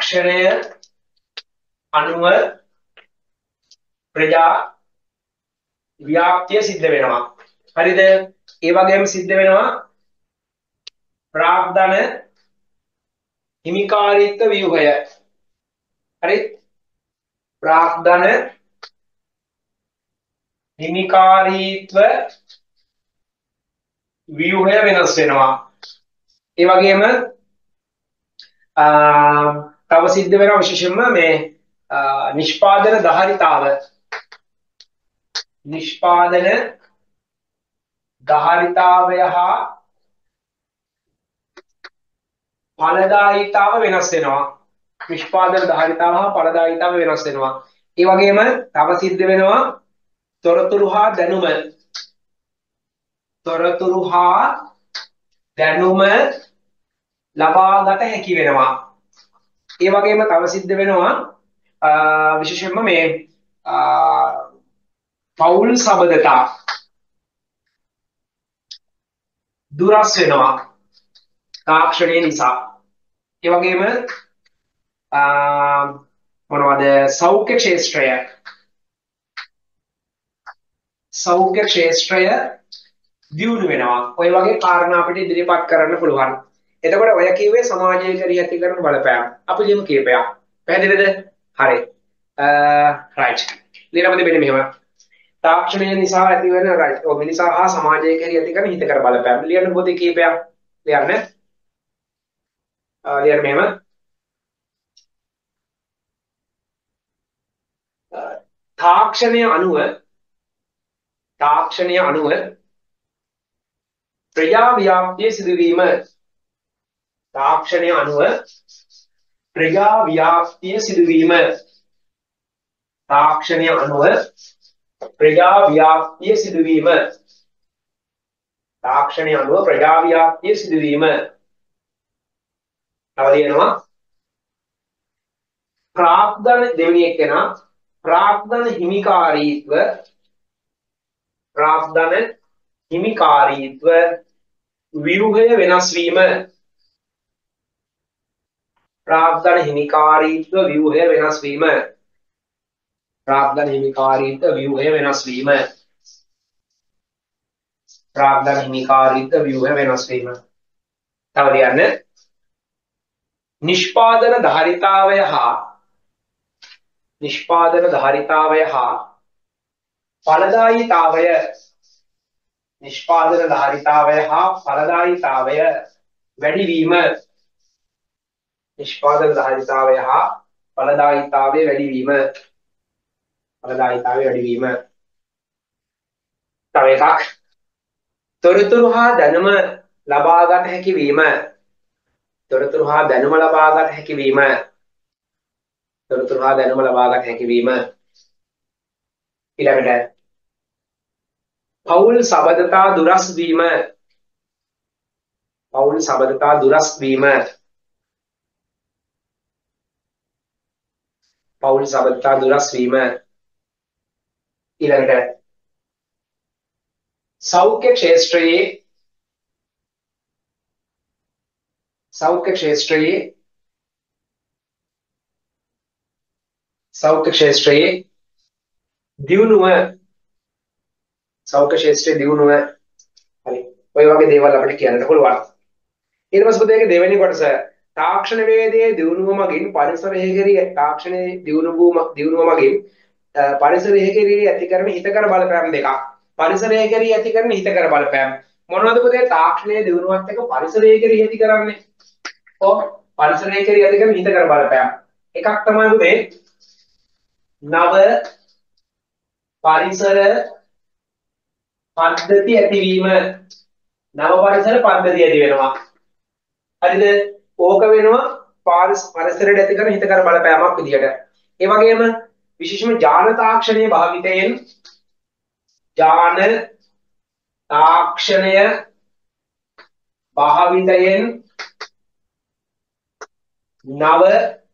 තාක්ෂණය අනුව ප්‍රජා ව්‍යාප්තිය සිද්ධ වෙනවා. හරිද? ඒ වගේම සිද්ධ වෙනවා ප්‍රාග්ධන හිමිකාරීත්ව ව්‍යුහය. හරි? ප්‍රාග්ධන හිමිකාරීත්ව ව්‍යුහය වෙනස් වෙනවා. ඒ වගේම තව සිද්ධ වෙනවා විශේෂයෙන්ම මේ නිෂ්පාදන ධාරිතාව. නිෂ්පාදන ධාරිතාවය හා ඵලදායීතාව වෙනස් වෙනවා. නිෂ්පාදන ධාරිතාව හා ඵලදායීතාව වෙනස් වෙනවා. ඒ වගේම තව සිද්ධ වෙනවා තොරතුරු හා දැනුම. තොරතුරු හා දැනුම ලබාගත හැකි වෙනවා. ඒ වගේම තව සිද්ධ වෙනවා විශේෂයෙන්ම මේ පෞල් සබඳතා දුරස් වෙනවා තාක්ෂණය නිසා. ඒ වගේම මොනවද සෞඛ්‍ය ක්ෂේත්‍රය දියුණු වෙනවා. ඔය වගේ කාරණා අපිට ඉදිරිපත් කරන්න පුළුවන්. එතකොට ඔය කිව්වේ සමාජයේ ඇති කරන බලපෑම. අපි ලියමු කීපයක්. පැහැදිලිද? හරි. රයිට්. ලියනවාද මෙන්න මෙහෙම. තාක්ෂණය නිසා ඇති වෙන රයිට්. ඔය මිනිසා හා සමාජයේ ඇති කරන හිතකර බලපෑම. ලියන්න පොතේ කීපයක්. ලියන්න. ලියන්න මෙහෙම. තාක්ෂණය අනුව ප්‍රජා ව්‍යාප්තිය සිදුවීම. තාක්ෂණය අනුව ප්‍රජා ව්‍යාප්තිය සිදුවීම. තාක්ෂණය අනුව ප්‍රජා ව්‍යාප්තිය සිදුවීම. තාක්ෂණය අනුව ප්‍රජා ව්‍යාප්තිය සිදුවීම. තව ලියනවා ප්‍රාග්ධන දෙවෙනි එකන ප්‍රාග්ධන හිමිකාරීත්ව ව්‍යුහය වෙනස් වීම. ප්‍රාග්ධන හිමිකාරීත්ව ව්‍යුහය වෙනස් වීම. ප්‍රාග්ධන හිමිකාරීත්ව ව්‍යුහය වෙනස් වීම. ප්‍රාග්ධන හිමිකාරීත්ව ව්‍යුහය වෙනස් වීම. තව ලියන්න නිෂ්පාදන ධාරිතාවය හා ඵලදායීතාවය. නිෂ්පාදන ධාරිතාවය හා ඵලදායීතාවය වැඩි වීම. නිෂ්පාදන ධාරිතාවය හා ඵලදායීතාවය වැඩි වීම. ඵලදායීතාවය වැඩි වීම. තව එකක් තොරතුරු හා දැනුම ලබාගත හැකි වීම. තොරතුරු හා දැනුම ලබාගත හැකි වීම. තොරතුරු හා දැනුම ලබාගත හැකි වීම. ඊළඟට පෞල් සබඳතා දුරස් වීම. පෞල් සබඳතා දුරස් වීම. පෞල් සබඳතා දුරස් වීම. ඊළඟට සෞඛ්‍ය ක්ෂේත්‍රයේ දියුණුව. සෞඛ්‍ය ක්ෂේත්‍රයේ දියුණුව. හරි. ඔය වගේ දේවල් අපිට කියන්න පුළුවන්. ඊට පස්සේ පුතේ දෙවෙනි කොටස තාක්ෂණ වේදයේ දියුණුව මගින් පරිසරයේ කෙරෙහි තාක්ෂණයේ දියුණුව මගින් පරිසරයේ කෙරෙහි ඇති කරන හිතකර බලපෑම් දෙකක්. පරිසරයේ කෙරෙහි ඇති කරන හිතකර බලපෑම් මොනවද පුතේ? තාක්ෂණයේ දියුණුවත් එක්ක පරිසරයේ කෙරෙහි ඇති කරන්නේ. ඔව් පරිසරයේ කෙරෙහි ඇති කරන හිතකර බලපෑම්. එකක් තමයි පුතේ නව පරිසර පද්ධති ඇතිවීම. නව පරිසර පද්ධති ඇති වෙනවා. හරිද? ඕක වෙනවා පරිසරයට ඇති කරන හිතකර බලපෑමක් විදියට. ඒ වගේම විශේෂයෙන්ම ජාන තාක්ෂණයේ භාවිතයෙන් නව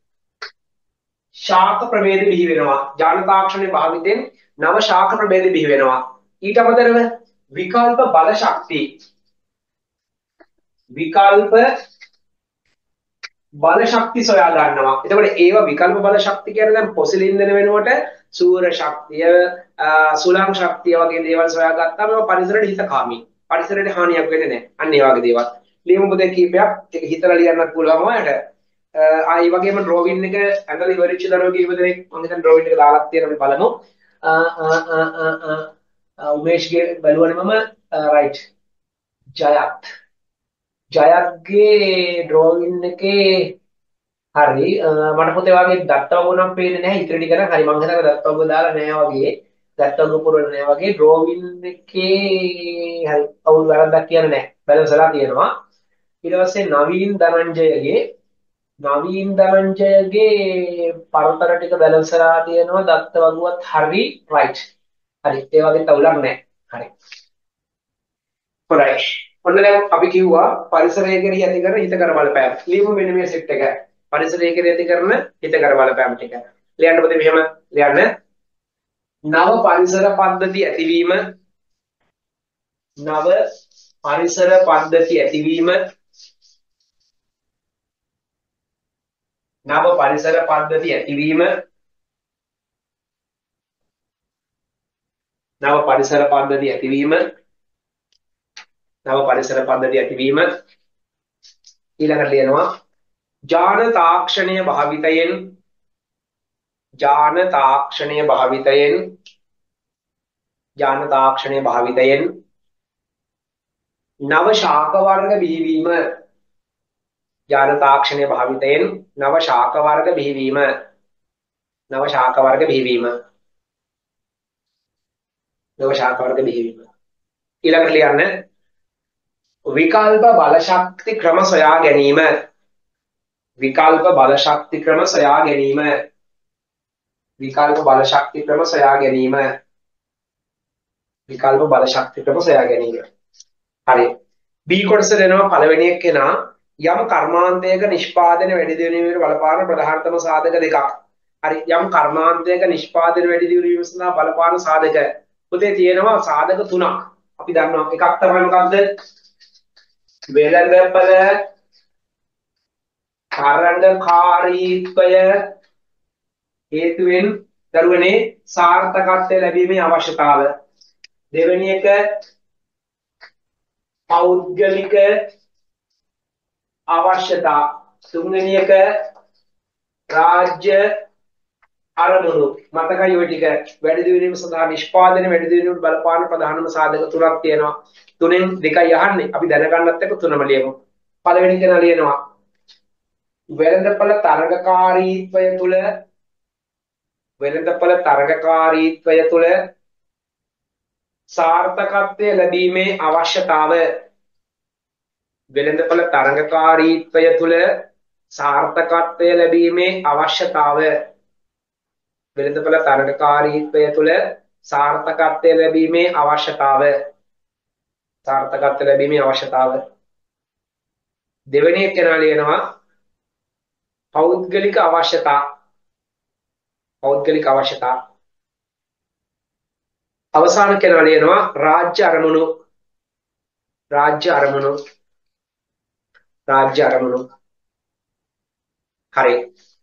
ශාක ප්‍රභේද බිහි වෙනවා. ජාන තාක්ෂණයේ භාවිතයෙන් නව ශාක ප්‍රභේද බිහි වෙනවා. ඊට අමතරව විකල්ප බල ශක්ති සොයා ගන්නවා. එතකොට ඒව විකල්ප බල ශක්ති කියන්නේ දැන් පොසිල් ඉන්ධන වෙනුවට සූර්ය ශක්තිය, සුළං ශක්තිය වගේ දේවල් සොයාගත්තාම ඒවා පරිසරයට හිතකාමී. පරිසරයට හානියක් වෙන්නේ නැහැ. අන්න ඒ වගේ දේවල්. ලියමු පොතේ කීපයක්. ඒක හිතලා ලියන්නත් පුළුවන් ඔයාලට. ආයි වගේම ඩ්‍රෝවින් එක ඇඳලා ඉවරච්ච දරුවෝ කීප දෙනෙක් මම හිතන්නේ ඩ්‍රෝවින් එක දාලා තියෙනවා අපි බලමු. උමේෂ්ගේ බලුවනේ මම රයිට්. ජයත්ගේ ඩ්‍රෝවින් එකේ හරි මට පොතේ වගේ දත්තවගු නම් පේන්නේ නැහැ ඉතින් ටික නම් හරි මං හිතන්නේ දත්තවගු දාලා නැහැ වගේ දත්තවගු පුරවල නැහැ වගේ ඩ්‍රෝවින් එකේ හරි අවුල් වැරද්දක් කියන්නේ නැහැ බැලන්ස් වෙලා තියෙනවා ඊට පස්සේ නවීන් ධනංජයගේ පරතර ටික බැලන්ස් වෙලා තියෙනවා දත්තවගුවත් හරි රයිට් හරි ඒ වගේ තවුලක් නැහැ හරි හොඳයි ඔන්න දැන් අපි කිව්වා පරිසරය කෙරෙහි ඇති කරන හිතකර බලපෑම ලියමු මෙන්න මේ සෙට් එක පරිසරය කෙරෙහි ඇති කරන හිතකර බලපෑම ටික ලියන්න පොතේ මෙහෙම ලියන්න නව පරිසර පද්ධති ඇතිවීම නව පරිසර පද්ධති ඇතිවීම නව පරිසර පද්ධති ඇතිවීම නව පරිසර පද්ධති ඇතිවීම නව පරිසර පද්ධති ඇතිවීම ඊළඟට ලියනවා ජාන තාක්ෂණය භාවිතයෙන් ජාන තාක්ෂණය භාවිතයෙන් ජාන තාක්ෂණය භාවිතයෙන් නව ශාක වර්ග බිහිවීම ජාන තාක්ෂණය භාවිතයෙන් නව ශාක වර්ග බිහිවීම නව ශාක වර්ග බිහිවීම නව ශාක වර්ග බිහිවීම ඊළඟට ලියන්න විකල්ප බලශක්ති ක්‍රම සොයා ගැනීම විකල්ප බලශක්ති ක්‍රම සොයා ගැනීම විකල්ප බලශක්ති ක්‍රම සොයා ගැනීම විකල්ප බලශක්ති ක්‍රම සොයා ගැනීම හරි B කොටස දෙනවා පළවෙනි එක්කෙනා යම් කර්මාන්තයක නිෂ්පාදනය වැඩි දියුණුවීමට බලපාන ප්‍රධානතම සාධක දෙකක් හරි යම් කර්මාන්තයක නිෂ්පාදනය වැඩි දියුණුවීම සඳහා බලපාන සාධක පුතේ තියෙනවා සාධක තුනක් අපි දන්නවා එකක් තමයි මොකක්ද වෙළඳපළ තරඟකාරීත්වය හේතුවෙන් දරුවනේ සාර්ථකත්වය ලැබීමේ අවශ්‍යතාව දෙවෙනි එක පෞද්ගලික අවශ්‍යතා තුන්වෙනි එක රාජ්‍ය අරමුණු මතකයි ඔය ටික වැඩි දියුණුවීම සඳහා නිෂ්පාදනය වැඩි දියුණුවීමට බලපාන ප්‍රධානම සාධක තුනක් තියෙනවා තුනෙන් දෙකයි අහන්නේ අපි දැනගන්නත් එක්ක තුනම ලියමු පළවෙනි කෙනා ලියනවා වෙළඳපළ තරඟකාරීත්වය තුළ වෙළඳපළ තරඟකාරීත්වය තුළ සාර්ථකත්වය ලැබීමේ අවශ්‍යතාව වෙළඳපළ තරඟකාරීත්වය තුළ සාර්ථකත්වය ලැබීමේ අවශ්‍යතාව වෙළඳපළ තරඟකාරීත්වය තුළ සාර්ථකත්වය ලැබීමේ අවශ්‍යතාව සාර්ථකත්වය ලැබීමේ අවශ්‍යතාව දෙවෙනි කෙනා ලියනවා පෞද්ගලික අවශ්‍යතා පෞද්ගලික අවශ්‍යතා අවසාන කෙනා ලියනවා රාජ්‍ය අරමුණු රාජ්‍ය අරමුණු රාජ්‍ය අරමුණු හරි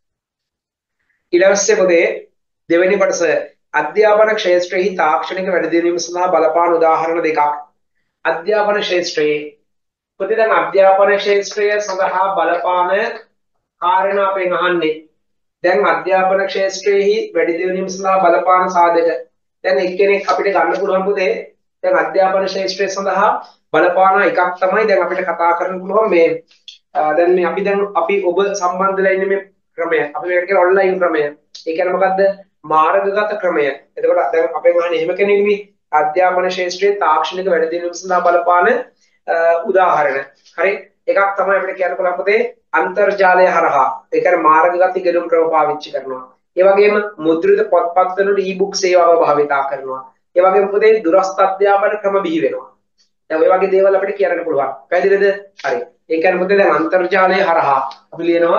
ඊළඟට පොතේ දෙවෙනි කොටස අධ්‍යාපන ක්ෂේත්‍රයේ තාක්ෂණික වැඩි දියුණුවීම සඳහා බලපාන උදාහරණ දෙකක් අධ්‍යාපන ක්ෂේත්‍රයේ පොතේ දැන් අධ්‍යාපන ක්ෂේත්‍රය සඳහා බලපාන කාරණා අපෙන් අහන්නේ දැන් අධ්‍යාපන ක්ෂේත්‍රයේ වැඩි දියුණුවීම සඳහා බලපාන සාධක දැන් එක්කෙනෙක් අපිට ගන්න පුළුවන් පුතේ දැන් අධ්‍යාපන ක්ෂේත්‍රය සඳහා බලපාන එකක් තමයි දැන් අපිට කතා කරන්න පුළුවන් මේ දැන් මේ අපි ඔබ සම්බන්ධ වෙලා ඉන්නේ මේ ක්‍රමය අපි මේකට කියන ඔන්ලයින් ක්‍රමය ඒ කියන්නේ මොකද්ද මාර්ගගත ක්‍රමය එතකොට දැන් අපෙන් අහන්නේ එහෙම කෙනෙක් නෙමෙයි අධ්‍යාපන ක්ෂේත්‍රයේ තාක්ෂණික වැඩි දියුණුවීම සඳහා බලපාන උදාහරණ හරි එකක් තමයි අපිට කියන්න පුළුවන් පුතේ අන්තර්ජාලය හරහා ඒ කියන්නේ මාර්ගගත ගෙනුම් ක්‍රම පාවිච්චි කරනවා ඒ වගේම මුද්‍රිත පොත්පත් වලට ඊ-බුක් සේවාව භාවිතා කරනවා ඒ වගේම පුතේ දුරස්ථ අධ්‍යාපන ක්‍රම බිහි වෙනවා දැන් ඔය වගේ දේවල් අපිට කියන්න පුළුවන් පැහැදිලිද හරි ඒ කියන්නේ පුතේ දැන් අන්තර්ජාලය හරහා අපි ලියනවා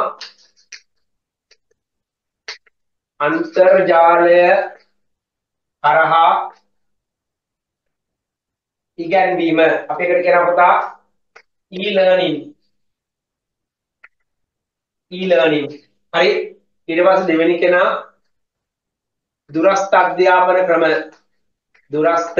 අන්තර්ජාලය හරහා ඉගැන්වීම අපි එකට කියනවා පුතා e-learning e-learning හරි ඊට පස්සේ දෙවෙනි කෙනා දුරස්ථ අධ්‍යාපන ක්‍රම. දුරස්ථ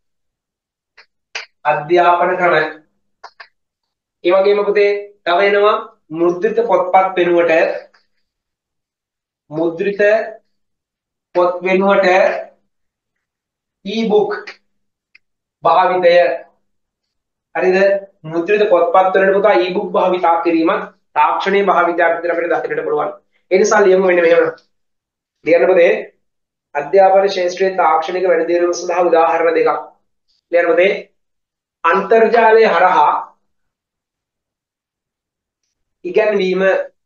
අධ්‍යාපන ක්‍රම. ඒ වගේම පුතේ තව එනවා මුද්‍රිත පොත්පත් වෙනුවට මුද්‍රිත පොත් වෙනුවට ඊ-බුක් භාවිතය. හරිද? මුද්‍රිත පොත්පත් වලට පුතා ඊ-බුක් භාවිතා කිරීමත් තාක්ෂණීය භාවිතයක් විතර අපිට දකින්නට පුළුවන්. ඒ නිසා ලියමු මෙන්න මෙහෙම. ලියන්න පුතේ අධ්‍යාපන ශාස්ත්‍රයේ තාක්ෂණික වැඩිදියුණුව සඳහා උදාහරණ දෙකක්. ලියන්න පුතේ අන්තර්ජාලය හරහා ඉගැන්වීම.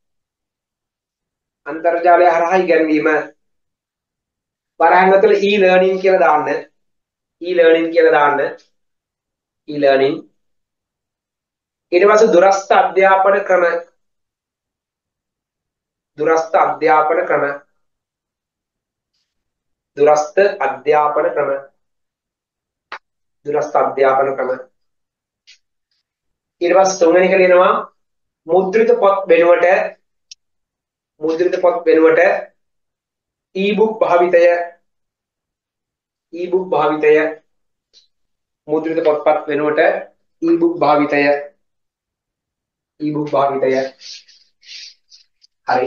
අන්තර්ජාලය හරහා ඉගැන්වීම. වරහන් ඇතුළේ e-learning කියලා දාන්න. e-learning කියලා දාන්න. e-learning. ඊට පස්සේ දුරස්ථ අධ්‍යාපන ක්‍රම. දුරස්ථ අධ්‍යාපන ක්‍රම. දුරස්ථ අධ්‍යාපන ක්‍රම. දුරස්ථ අධ්‍යාපන ක්‍රම. ඊට පස්සේ තුන්වෙනි එක ලියනවා මුද්‍රිත පොත් වෙනුවට ඊ-බුක් භාවිතය. ඊ-බුක් භාවිතය. මුද්‍රිත පොත්පත් වෙනුවට ඊ-බුක් භාවිතය. ඊ-බුක් භාවිතය. හරි.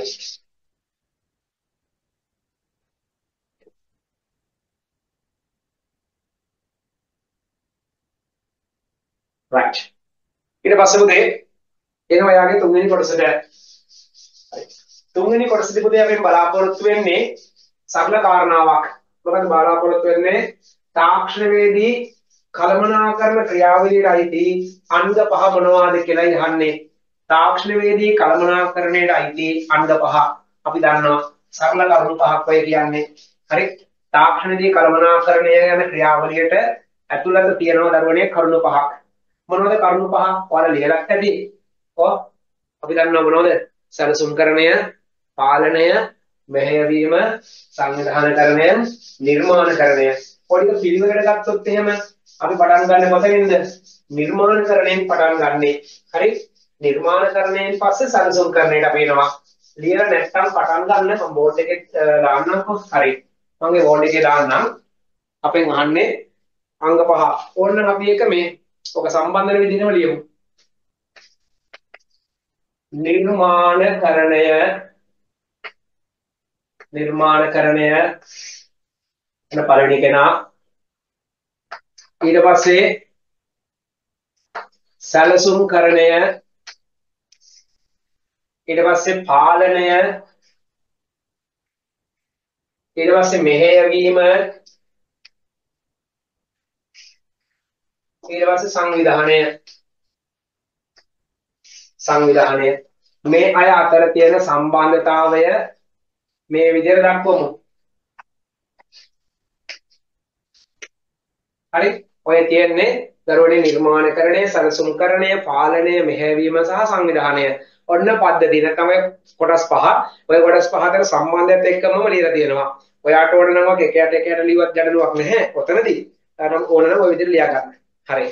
right. ඊට පස්සේ පුතේ එනවා යාගේ තුන්වෙනි කොටසට. හරි. තුන්වෙනි කොටසදී පුතේ අපි බලාපොරොත්තු වෙන්නේ සරල කාරණාවක්. මොකද බලාපොරොත්තු වෙන්නේ තාක්ෂණවේදී කළමනාකරන ක්‍රියාවලියට අයිති අංග පහ මොනවාද කියලා අහන්නේ. තාක්ෂණවේදී කළමනාකරණයට අයිති අංග පහ අපි දන්නවා සරල කරුණු පහක් වෙයි කියන්නේ. හරි. තාක්ෂණවේදී කළමනාකරණය යන ක්‍රියාවලියට ඇතුළත තියෙනවා දරුවනේ කරුණු පහක්. මොනවද කරුණු පහ? ඔයාලා ලියලා ඇති. ඔව්. අපි දන්නවා මොනවද? සැලසුම්කරණය, පාලනය, මෙහෙයවීම, සංවිධානකරණය, නිර්මාණකරණය. පොඩි පිළිවෙලකට ගත්තොත් එහෙම අපි පටන් ගන්න කොතනින්ද? නිර්මාණකරණයෙන් පටන් ගන්නෙ. හරි? නිර්මාණකරණයෙන් පස්සේ සැලසුම්කරණයට අපි එනවා. ලියලා නැත්නම් පටන් ගන්න මම බෝඩ් එකේ දාන්නම්කෝ. හරි. මම මේ බෝඩ් එකේ දාන්නම්. අපෙන් අහන්නේ අංග පහ. ඕන්න අපි එක මේ ඔක සම්බන්ධ වෙන විදිහම ලියමු. නිර්මාණකරණය එන පළවෙනි කෙනා. ඊට පස්සේ සැලසුම්කරණය, ඊට පස්සේ පාලනය, ඊට පස්සේ මෙහෙයවීම, ඊට පස්සේ සංවිධානය. මේ අය අතර තියෙන සම්බන්ධතාවය මේ විදිහට දක්වමු. හරි. ඔය තියෙන්නේ දරුවනේ නිර්මාණකරණය, සැලසුම්කරණය, පාලනය, මෙහෙයවීම සහ සංවිධානය. ඔන්න පද්ධතිය. නැත්නම් ඔය කොටස් පහ. ඔය කොටස් පහ අතර සම්බන්ධයත් එක්කම ලියලා තියෙනවා. ඔයාට ඕන නම් ඔක එක යට ලියුවත් ගැටලුවක් නැහැ. ඔතනදී. ඕන නම් ඔය විදිහට ලියා ගන්න. හරි.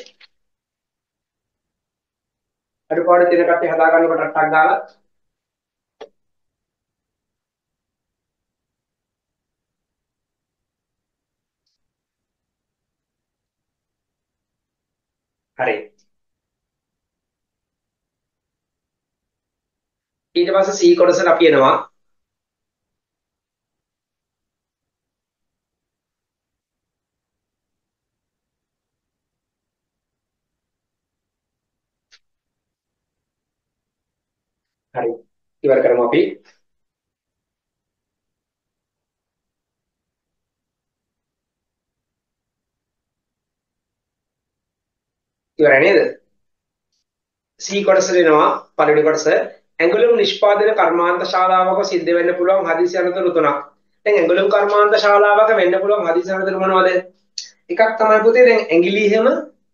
අඩුපාඩු තියෙන කට්ටිය හදා ගන්නකොට ටක් දාලා හරි. ඊට පස්සේ C කොටසට අපි එනවා. හරි. ඉවර කරමු අපි. ඉවරයි නේද? C කොටසට එනවා පළවෙනි කොටස. ඇඟලුම් නිෂ්පාදන කර්මාන්ත ශාලාවක සිද්ධ වෙන්න පුළුවන් හදිසි අනතුරු තුනක්. දැන් ඇඟලුම් කර්මාන්ත ශාලාවක වෙන්න පුළුවන් හදිසි අනතුරු මොනවද? එකක් තමයි පුතේ දැන් ඇඟිලි එහෙම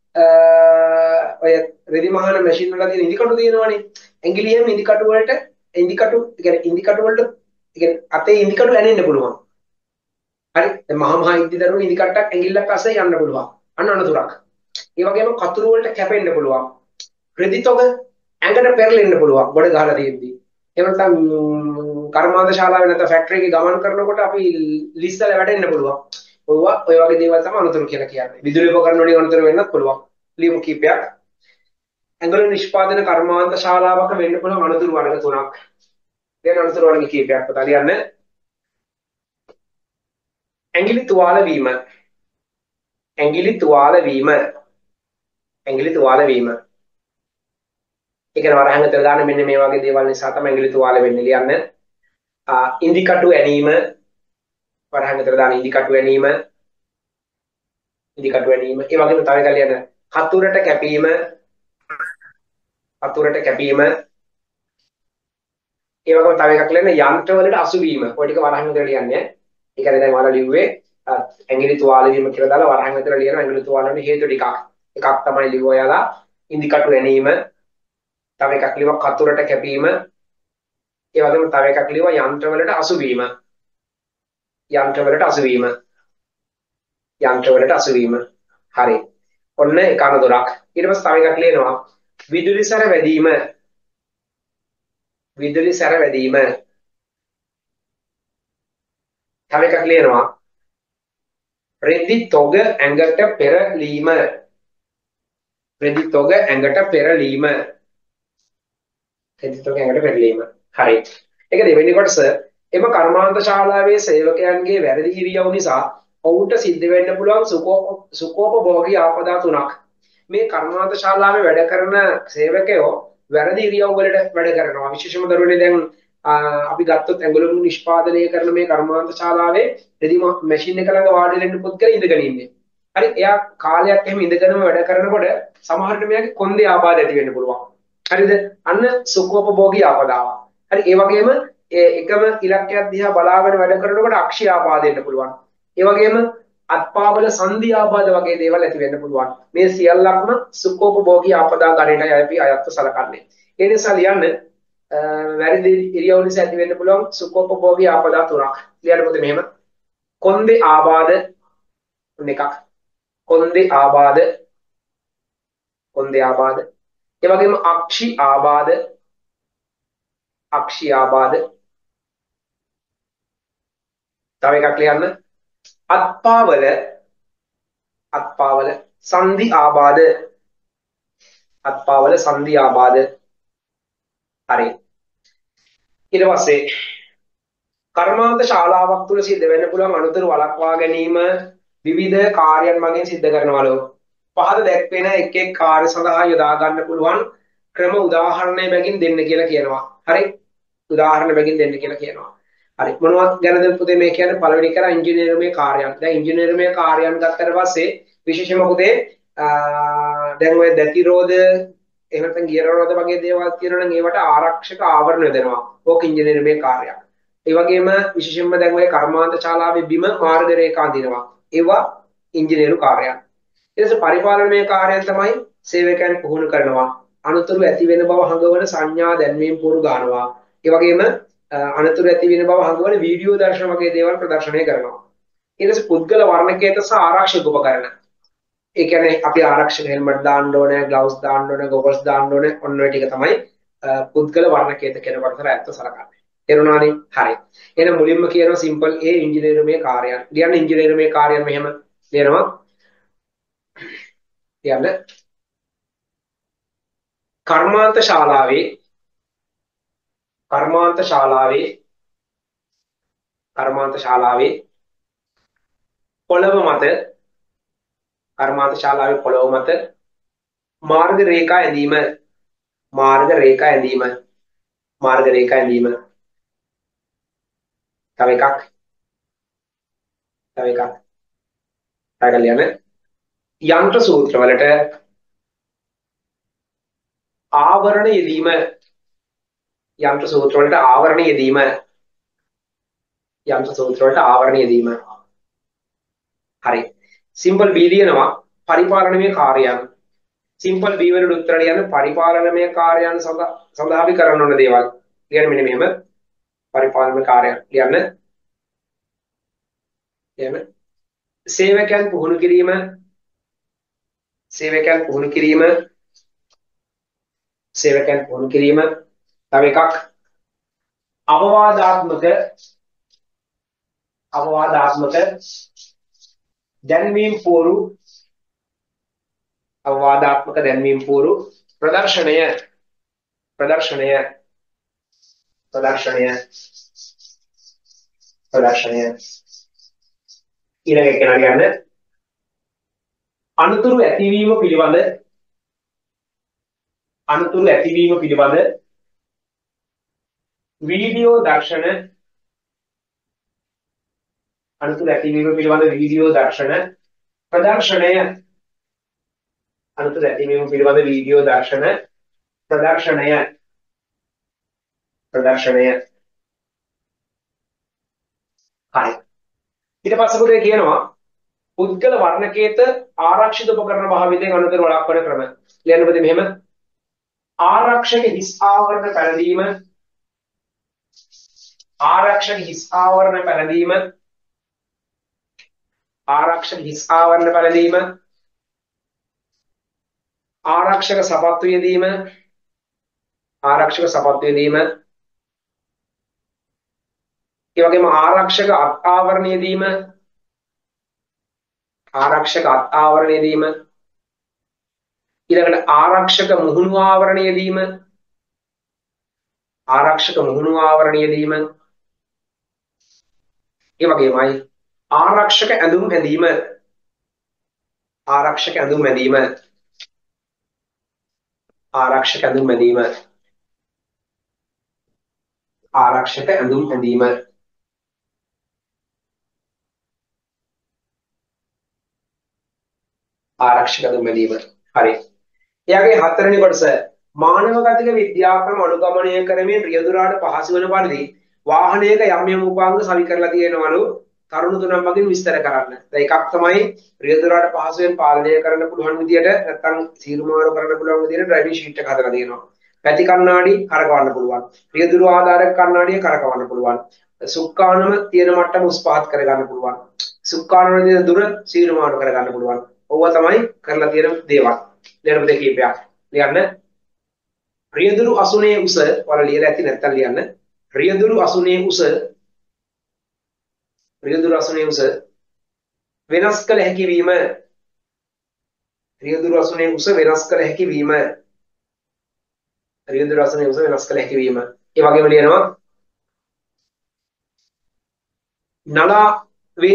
ඔය රෙදි මහන මැෂින් වල තියෙන ඉදිකටු තියෙනවනේ. ඇඟිලි එහෙම ඉදිකටු වලට අතේ ඉදිකටු ඇනෙන්න පුළුවන්. හරි. දැන් මහා ඉද්දි දරුවෝ ඉදිකට්ටක් ඇඟිල්ලක් අස්සේ යන්න පුළුවන්. අන්න අනතුරක්. ඒ වගේම කතුරු වලට කැපෙන්න පුළුවන්. රෙදි තොග ඇඟට පෙරලෙන්න පුළුවන් ගොඩ ගහලා තියෙද්දි. එහෙම නැත්නම් කර්මාන්ත ශාලාවේ නැත්නම් ෆැක්ටරි එකේ ගමන් කරනකොට අපි ලිස්සල වැටෙන්න පුළුවන්. ඔය වගේ දේවල් තමයි අනුතුරු කියලා කියන්නේ. විදුලි උපකරණ වලින් අනුතුරු වෙන්නත් පුළුවන්. ලියමු කීපයක්. ඇඟලු නිෂ්පාදන කර්මාන්ත ශාලාවක වෙන්න පුළුවන් අනුතුරු වර්ග තුනක්. දැන් අනුතුරු වර්ග කීපයක් පතා ලියන්න. ඇඟිලි තුවාල වීම. ඇඟිලි තුවාල වීම. ඇඟිලි තුවාල වීම. ඒ කියන්නේ වරහන් ඇතුළේ දාන මෙන්න මේ වගේ දේවල් නිසා තමයි ඇඟිලි තුවාල වෙන්නේ ලියන්න. ඉන්දිකටු ඇනීම. වරහන් ඇතුළේ දාන ඉන්දිකටු ඇනීම. ඉදිකටු වැනීම ඒ වගේම තව එකක් ලියන්න හතුරට කැපීම හතුරට කැපීම ඒ වගේම තව එකක් ලියන්න යන්ත්‍රවලට අසුවීම ඔය ටික වරහන් විතර ලියන්නේ ඒ කියන්නේ දැන් ඔයාලා ලිව්වේ ඇඟිලි තුවාල වීම කියලා දාලා වරහන් විතර ලියන ඇඟිලි තුවාල වල හේතු ටිකක් එකක් තමයි ලිව්ව ඔයාලා ඉදිකටු වැනීම තව එකක් ලිව්වා හතුරට කැපීම ඒ වගේම තව එකක් ලිව්වා යන්ත්‍රවලට අසුවීම යන්ත්‍රවලට අසුවීම යන්ත්‍රවලට අසුවීම හරි ඔන්න එක අනතුරක් ඊට පස්සේ තව එකක් ලියනවා විදුලි සැර වැදීම විදුලි සැර වැදීම තව එකක් ලියනවා රෙදි තොග ඇඟට පෙරලීම රෙදි තොග ඇඟට පෙරලීම රෙදි තොග ඇඟට පෙරලීම හරි ඒක දෙවෙනි කොටස එම කර්මාන්ත ශාලාවේ සේවකයන්ගේ වැරදි ඉරියව් නිසා ඔවුන්ට සිද්ධ වෙන්න පුළුවන් සුකෝපභෝගී ආපදා තුනක් මේ කර්මාන්ත ශාලාවේ වැඩ කරන සේවකයෝ වැරදි ඉරියව් වලට වැඩ කරනවා විශේෂම දරුවනේ දැන් අපි ගත්තොත් ඇඟලුම් නිෂ්පාදනය කරන මේ කර්මාන්ත ශාලාවේ රෙදි මැෂින් එක ළඟ වාඩි වෙන්න පුද්ගලයා ඉඳගෙන ඉන්නේ. හරි එයා කාලයක් එහෙම ඉඳගෙනම වැඩ කරනකොට සමහරට මෙයාගේ කොන්දේ ආබාධ ඇති වෙන්න පුළුවන්. හරිද? අන්න සුඛෝපභෝගී ආපදාවක්. හරි ඒ වගේම එකම ඉලක්කයක් දිහා බලාගෙන වැඩ කරනකොට අක්ෂි ආබාධ එන්න පුළුවන්. ඒ වගේම අත්පාවල සංධි ආබාධ වගේ දේවල් ඇති වෙන්න පුළුවන්. මේ සියල්ලක්ම සුඛෝපභෝගී ආපදා ගණනටයි අපි අයත්ව සලකන්නේ. ඒ නිසා ලියන්න වැරදි ඉරියව් නිසා ඇති වෙන්න පුළුවන් සුඛෝපභෝගී ආපදා තුනක්. ලියන්න පොතේ මෙහෙම. කොන්දේ ආබාධ එකක්. කොන්දේ ආබාධ කොන්දේ ආබාධ. ඒ වගේම අක්ෂි ආබාධ අක්ෂි ආබාධ. තව එකක් ලියන්න. අත්පාවල සංධි ආබාධ අත්පාවල සංධි ආබාධ. හරි. ඊට පස්සේ කර්මාන්ත ශාලාවක් තුළ සිද්ධ වෙන්න පුළුවන් අනුතර වළක්වා ගැනීම විවිධ කාර්යයන් මගින් සිද්ධ කරනවලු. පහත දැක්වෙන එක් එක් කාර්ය සඳහා යොදා ගන්න පුළුවන් ක්‍රම උදාහරණය බැගින් දෙන්න කියලා කියනවා. හරි. උදාහරණ බැගින් දෙන්න කියලා කියනවා. හරි. මොනවද ගැනද පුතේ මේ කියන්නේ පළවෙනි කරා ඉංජිනේරුමේ කාර්යයන්. දැන් ඉංජිනේරුමේ කාර්යයන් ගත්තට පස්සේ විශේෂයෙන්ම පුතේ දැන් ඔය දැතිරෝධ එහෙම නැත්නම් ගියරෝධ වගේ දේවල් තියෙනවා නම් ඒවට ආරක්ෂක ආවරණ යොදනවා. ඕක ඉංජිනේරුමේ කාර්යයක්. ඒ වගේම විශේෂයෙන්ම දැන් ඔය කර්මාන්ත ශාලාවේ බිම මාර්ග රේඛා අඳිනවා. ඒවා ඉංජිනේරු කාර්යයන්. ඊට පස්සේ පරිපාලනමය කාර්යයන් තමයි සේවකයන් පුහුණු කරනවා. අනුතරු ඇති වෙන බව හඟවන සංඥා දැන්වීම පුරු ගන්නවා. ඒ වගේම අනුතරු ඇති වෙන බව හඟවන වීඩියෝ දර්ශන වගේ දේවල් ප්‍රදර්ශනය කරනවා. ඊට පස්සේ පුද්ගල වර්ණකේත සහ ආරක්ෂක උපකරණ. ඒ කියන්නේ අපි ආරක්ෂක හෙල්මට් දාන්න ඕනේ, ග්ලව්ස් දාන්න ඕනේ, ගොගල්ස් දාන්න ඕනේ. ඔන්න ඔය ටික තමයි පුද්ගල වර්ණකේත කියන කොටසට ඇත්ත සලකන්නේ. තේරුණානේ? හරි. එහෙනම් මුලින්ම කියනවා සිම්පල් A ඉංජිනේරුමේ කාර්යයන්. ලියන්න ඉංජිනේරුමේ කාර්යයන් මෙහෙම ලියනවා. ලියන්න කර්මාන්ත ශාලාවේ කර්මාන්ත ශාලාවේ කර්මාන්ත ශාලාවේ පොළව මත කර්මාන්ත ශාලාවේ පොළව මත මාර්ග රේඛා ඇඳීම මාර්ග රේඛා ඇඳීම මාර්ග රේඛා ඇඳීම තව එකක් ලියන්න යන්ත්‍ර සූත්‍ර වලට ආවරණ යෙදීම යන්ත්‍ර සූත්‍ර වලට ආවරණ යෙදීම යන්ත්‍ර සූත්‍ර වලට ආවරණ යෙදීම හරි සිම්පල් B ලියනවා පරිපාලනමය කාර්යයන් සිම්පල් B වලට උත්තර ලියන්න පරිපාලනමය කාර්යයන් සඳහා අපි කරන්න ඕන දේවල් ලියන්න මෙන්න මෙහෙම පරිපාලනමය කාර්යයන් ලියන්න සේවකයන් පුහුණු කිරීම සේවකයන් පුහුණු කිරීම තව එකක් අවවාදාත්මක දැන්වීම් පුවරු අවවාදාත්මක දැන්වීම් පුවරු ප්‍රදර්ශනය ප්‍රදර්ශනය ප්‍රදර්ශනය ප්‍රදර්ශනය ඊළඟ එක කියන්නේ අනුතුරු ඇතිවීම පිළිබඳ වීඩියෝ දර්ශන අනුතුරු ඇතිවීම පිළිබඳ වීඩියෝ දර්ශන ප්‍රදර්ශනය අනුතුරු ඇතිවීම පිළිබඳ වීඩියෝ දර්ශන ප්‍රදර්ශනය ප්‍රදර්ශනය හරි ඊට පස්සේ පුතේ කියනවා පුද්ගල වර්ණකේත ආරක්ෂිත උපකරණ භාවිතයෙන් අනුතර වළක්වන ක්‍රම ලියන්න පුතේ මෙහෙම ආරක්ෂක හිස් ආවරණ පැළඳීම ආරක්ෂක හිස් ආවරණ පැළඳීම ආරක්ෂක හිස් ආවරණ පැළඳීම ආරක්ෂක සපත්තු යෙදීම ආරක්ෂක සපත්තු යෙදීම ඒ වගේම ආරක්ෂක අත් ආවරණ යෙදීම ආරක්ෂක අත් ආවරණ යෙදීම ඊළඟට ආරක්ෂක මුහුණු ආවරණ යෙදීම ආරක්ෂක මුහුණු ආවරණ යෙදීම ඒ වගේමයි ආරක්ෂක ඇඳුම් ඇඳීම ආරක්ෂක ඇඳුම් ඇඳීම ආරක්ෂක ඇඳුම් ඇඳීම ආරක්ෂක ඇඳුම් ඇඳීම ආරක්ෂක ඇඳුම් ඇඳීම හරි එයාගේ හතරවෙනි කොටස මානව ගතික විද්‍යාක්‍රම අනුගමනය කරමින් රියදුරාට පහසු වන පරිදි වාහනයක යම් යම් උපාංග සවි කරලා තියෙනවලු තරුණ තුනක් මගින් විස්තර කරන්න. දැන් එකක් තමයි රියදුරාට පහසුවෙන් පාලනය කරන්න පුළුවන් විදියට නැත්නම් සීරුමාරු කරන්න පුළුවන් විදියට ඩ්‍රයිවිං ෂීට් එක හදලා තියෙනවා. පැති කණ්ණාඩි කරකවන්න පුළුවන්. රියදුරු ආධාරක කණ්ණාඩිය කරකවන්න පුළුවන්. සුක්කානම තියෙන මට්ටම උස් පහත් කරගන්න පුළුවන්. සුක්කානම තියෙන දුර සීරුමාරු කරගන්න පුළුවන්. ඕවා තමයි කරලා තියෙන දේවල්. ලියන්න පුතේ කීපයක්. ලියන්න. රියදුරු අසුනේ උස වල ලියලා ඇති නැත්තම් ලියන්න. රියදුරු අසුනේ උස වෙනස් කළ හැකි වීම රියදුරු අසුනේ උස වෙනස් කළ හැකි වීම රියදුරු අසුනේ උස වෙනස් කළ හැකි වීම ඒ වගේම ලියනවා නලාවේ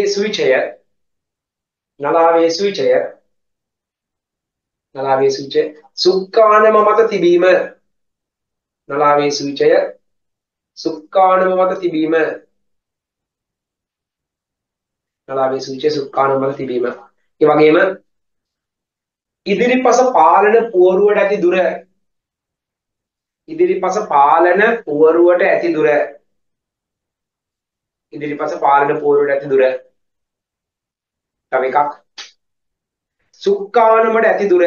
සුවිචය සුක්කානම මත තිබීම නලාවේ සුවිචය සුක්කානම මත තිබීම නලාවේ සුවිචය සුක්කානම මත තිබීම ඒ වගේම ඉදිරිපස පාලන පුවරුවට ඇති දුර ඉදිරිපස පාලන පුවරුවට ඇති දුර ඉදිරිපස පාලන පුවරුවට ඇති දුර තව එකක් සුක්කානමට ඇති දුර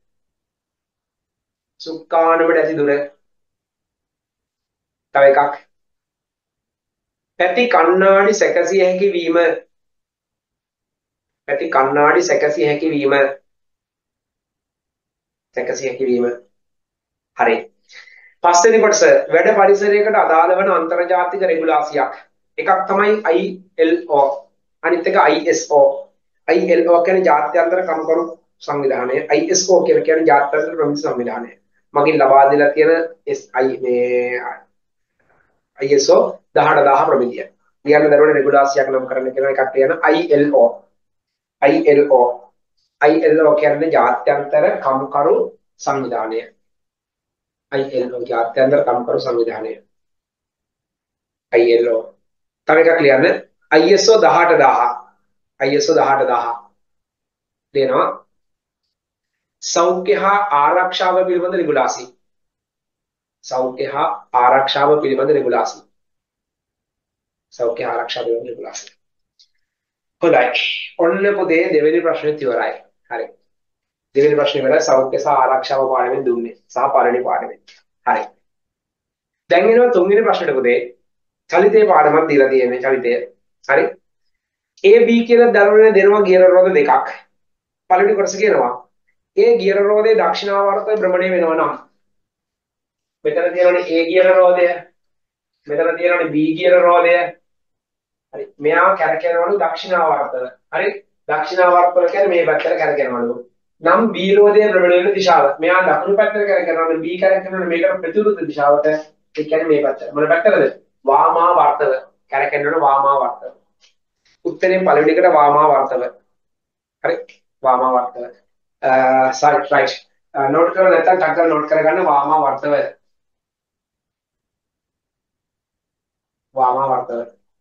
සුක්කානමට ඇති දුර තව එකක් පැති කණ්ණාඩි සැකසිය හැකි වීම පැති කණ්ණාඩි සැකසිය හැකි වීම සැකසිය හැකි වීම හරි පස්වෙනි කොටස වැඩ පරිසරයකට අදාළ වන අන්තර්ජාතික රෙගුලාසියක් එකක් තමයි ILO අනිත් එක ISO ILO කියන්නේ ජාත්‍යන්තර කම්කරු සංවිධානය ISO කියලා කියන්නේ ජාත්‍යන්තර ප්‍රමිති සංවිධානය මගින් ලබා දීලා තියෙන SI මේ ISO 18000 ප්‍රමිතිය ලියන්න දරුවනේ රෙගුලාසියක් නම් කරන්න කියන එකක් කියන ILO කියන්නේ ජාත්‍යන්තර කම්කරු සංවිධානය ILO ජාත්‍යන්තර කම්කරු සංවිධානය ILO තව එකක් ලියන්න ISO 18000 දෙනවා සෞඛ්‍ය හා ආරක්ෂාව පිළිබඳ රෙගුලාසි සෞඛ්‍ය හා ආරක්ෂාව පිළිබඳ රෙගුලාසි හොඳයි ඔන්න පොතේ දෙවෙනි ප්‍රශ්නෙත් ඉවරයි හරි දෙවෙනි ප්‍රශ්නේ ඉවරයි සෞඛ්‍ය සහ ආරක්ෂාව පාඩමෙන් දුන්නේ සහ පළවෙනි පාඩමෙන් හරි දැන් එනවා තුන්වෙනි ප්‍රශ්නෙට පොතේ චලිතේ පාඩමක් දීලා තියෙන්නේ චලිතය හරි A B කියලා දරුවනේ දෙනවා ගියර රෝධ දෙකක් පළවෙනි කොටස කියනවා A ගියර රෝධයේ දක්ෂිණාවර්ත භ්‍රමණය වෙනවා නම් මෙතන තියෙනනේ A ගියර රෝධය මෙතන තියෙනවානේ B කියන රෝදය. හරි. මෙයා කැරකෙනවලු දක්ෂිණාවර්තව. හරි. දක්ෂිණාවර්තව කියන්නේ මේ පැත්තට කැරකෙනවලු. නම් B රෝදයේ භ්‍රමණය වෙන දිශාව. මෙයා දකුණු පැත්තට කැරකෙනවලු B කැරකෙනවලු මේකට ප්‍රතිවිරුද්ධ දිශාවට. ඒ කියන්නේ මේ පැත්තට. මොන පැත්තටද? වාමාවර්තව. කැරකෙනවලු වාමාවර්තව. උත්තරේ පළවෙනි එකට වාමාවර්තව. හරි. වාමාවර්තව. sorry right. නෝට් කරලා නැත්නම් ටක් කරලා නෝට් කරගන්න වාමාවර්තව. වාමාවර්තව.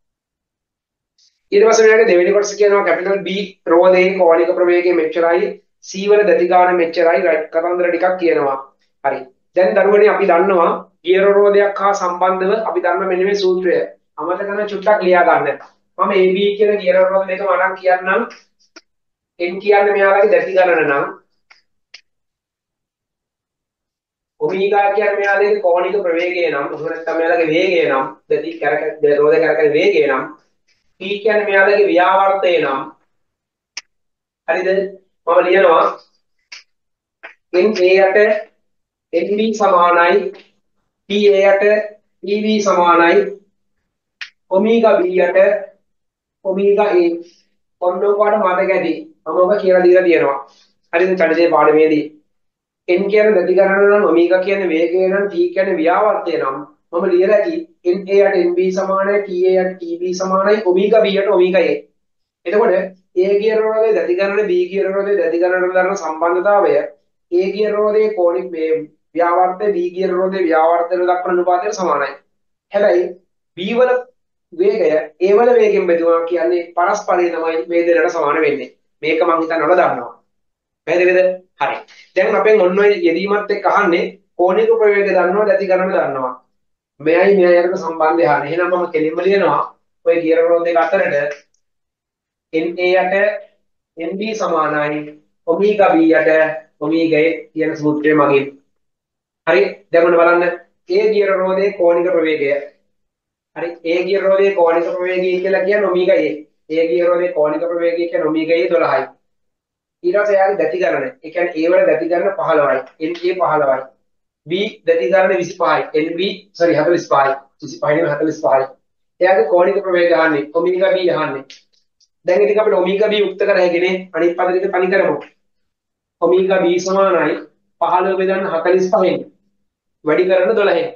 ඊට පස්සේ මෙයාගේ දෙවෙනි කොටස කියනවා කැපිටල් B රෝදයේ කෝණික ප්‍රවේගය මෙච්චරයි C වල ගතිකාන මෙච්චරයි රයිට් කතන්දර ටිකක් කියනවා. හරි. දැන් දරුවනේ අපි දන්නවා ගියර රෝදයක් හා සම්බන්ධව අපි දන්න මෙන්න මේ සූත්‍රය. අමතක කරන චුට්ටක් ලියා ගන්න. මම AB කියන ගියර රෝද දෙකම අරන් කියන්නම්. n කියන්නේ මෙයාලගේ දැති ගණන නම් ඔමීගා කියන්නේ මෙයාලගේ කෝණික ප්‍රවේගය නම් එහෙම නැත්නම් මෙයාලගේ වේගය නම් දැති රෝද කරකැවෙන වේගය නම් P කියන්නේ මෙයාලගේ ව්‍යාවර්තය නම් හරිද මම ලියනවා NA යට NB සමානයි PA යට PB සමානයි ඔමීගා B යට ඔමීගා A ඔන්න ඔකට මතක ඇති මම ඔබ කියලා දීලා තියෙනවා හරිද චඩේ පාඩමේදී n කියන්නේ ගති ගණන නම් ඔමීගා කියන්නේ වේගය නම් t කියන්නේ ව්‍යාවර්තය නම් මම ලියලා ඇති na යට nb සමානයි ta යට tb සමානයි ඔමීගා b යට ඔමීගා a එතකොට a කියන රෝධයේ ගති ගණන b කියන රෝධයේ ගති ගණනට දරන සම්බන්ධතාවය a කියන රෝධයේ කෝණික මේ ව්‍යාවර්තය b කියන රෝධයේ ව්‍යාවර්තයට දක්වන අනුපාතයට සමානයි හැබැයි b වල වේගය a වල වේගයෙන් බෙදුවා කියන්නේ පරස්පරය තමයි මේ දෙකට සමාන වෙන්නේ මේක මම හිතනවල දන්නවා පැහැදිලිද? හරි. දැන් අපෙන් ඔන්න ඔය යෙදීමත් එක්ක අහන්නේ කෝණික ප්‍රවේගය දන්නවා, ගති ගණන දන්නවා. මෙයයි මෙයයි අතර සම්බන්ධය අහන්නේ. එහෙනම් මම කෙලින්ම ලියනවා ඔය ගියර රෝද දෙක අතරට NA යට NB සමානයි ඔමීගා B යට ඔමීගා A කියන සූත්‍රය මගින්. හරි. දැන් ඔන්න බලන්න. A ගියර රෝදයේ කෝණික ප්‍රවේගය. හරි. A ගියර රෝදයේ කෝණික ප්‍රවේගය කියලා කියන්නේ ඔමීගා A. A ගියර රෝදයේ කෝණික ප්‍රවේගය කියන්නේ ඔමීගා A 12යි. ඊට පස්සේ යාගේ දැති ගණන. ඒ කියන්නේ A වල දැති ගණන 15යි. NA 15යි. B දැති ගණන 25යි. NB sorry 45යි. 25යි නෙවෙයි 45යි. එයාගේ කෝණික ප්‍රවේගය අහන්නේ. ඔමීගා B අහන්නේ. දැන් ඉතින් අපිට ඔමීගා B උක්ත කර හැකිනේ. අනිත් පද ටික තනි කරමු. ඔමීගා B සමානයි 15 බෙදන්න 45න්. වැඩි කරන 12න්.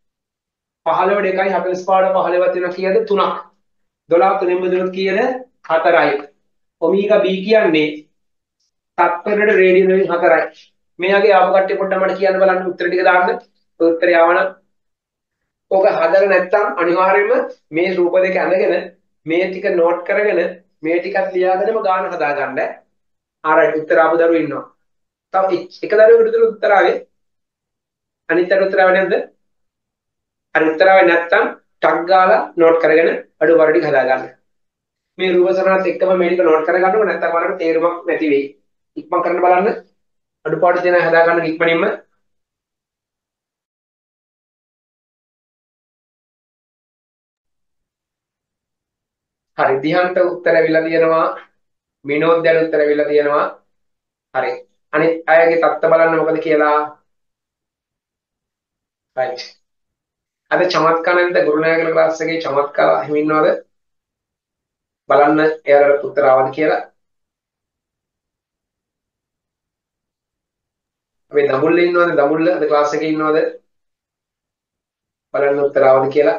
15 2යි 45ට 15වත් වෙනවා කීයද? 3ක්. 12 තුනෙන් බෙදුනොත් කීයද? 4යි. ඔමීගා B කියන්නේ තත්පරයට රේඩියන් වලින් 4යි. මෙයාගේ ආපු කට්ටිය පොඩ්ඩක් මට කියන්න බලන්න උත්තර ටික දාන්න. උත්තරය ආවනම් ඔක හදලා නැත්තම් අනිවාර්යයෙන්ම මේ රූප දෙක අඳගෙන මේ ටික නෝට් කරගෙන මේ ටිකත් ලියාගෙනම ගාන හදාගන්න. ආරයි උත්තර ආපු දරුවෝ ඉන්නවා. තව එක දරුවෙකුට විතර උත්තර ආවේ. අනිත් අර උත්තර ආවේ නැද්ද? අර උත්තර ආවේ නැත්තම් ටක් ගාලා නෝට් කරගෙන අඩුපාඩු ටික හදාගන්න. මේ රූප සරණත් එක්කම මේ ටික නෝට් කරගන්නකො නැත්තම් බලන්න තේරුමක් නැති වෙයි. ඉක්මන් කරන්න බලන්න. අඩුපාඩු දෙන හදාගන්න ඉක්මනින්ම. හරි දිහන්ට උත්තර ඇවිල්ලා තියෙනවා. විනෝදයට උත්තර ඇවිල්ලා තියෙනවා. හරි. අනිත් අයගේ තත්ත බලන්න මොකද කියලා. right. අද චමත්කාර නැද්ද ගුරුනායකගේ ක්ලාස් එකේ චමත්කාර හිමි ඉන්නවද? බලන්න එයාලට උත්තර ආවද කියලා. අපි දඹුල්ල ඉන්නවද? දඹුල්ල අද ක්ලාස් එකේ ඉන්නවද? බලන්න උත්තර ආවද කියලා.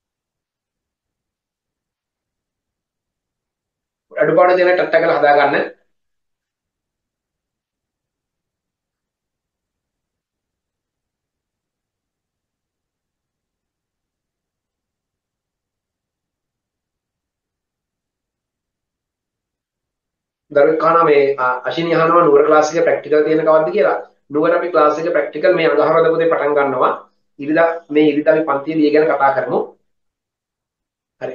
අඩුපාඩු දෙන ටට්ට කරලා හදාගන්න. දරුවෙක් අහනවා මේ අශිනි අහනවා නුවර ක්ලාස් එකේ ප්‍රැක්ටිකල් තියෙන කවද්ද කියලා. නුවර අපි ක්ලාස් එකේ ප්‍රැක්ටිකල් මේ අඟහරුවාදා පුතේ පටන් ගන්නවා. ඉරිදා මේ ඉරිදා අපි පන්තියේ ලිය ගැන කතා කරමු. හරි.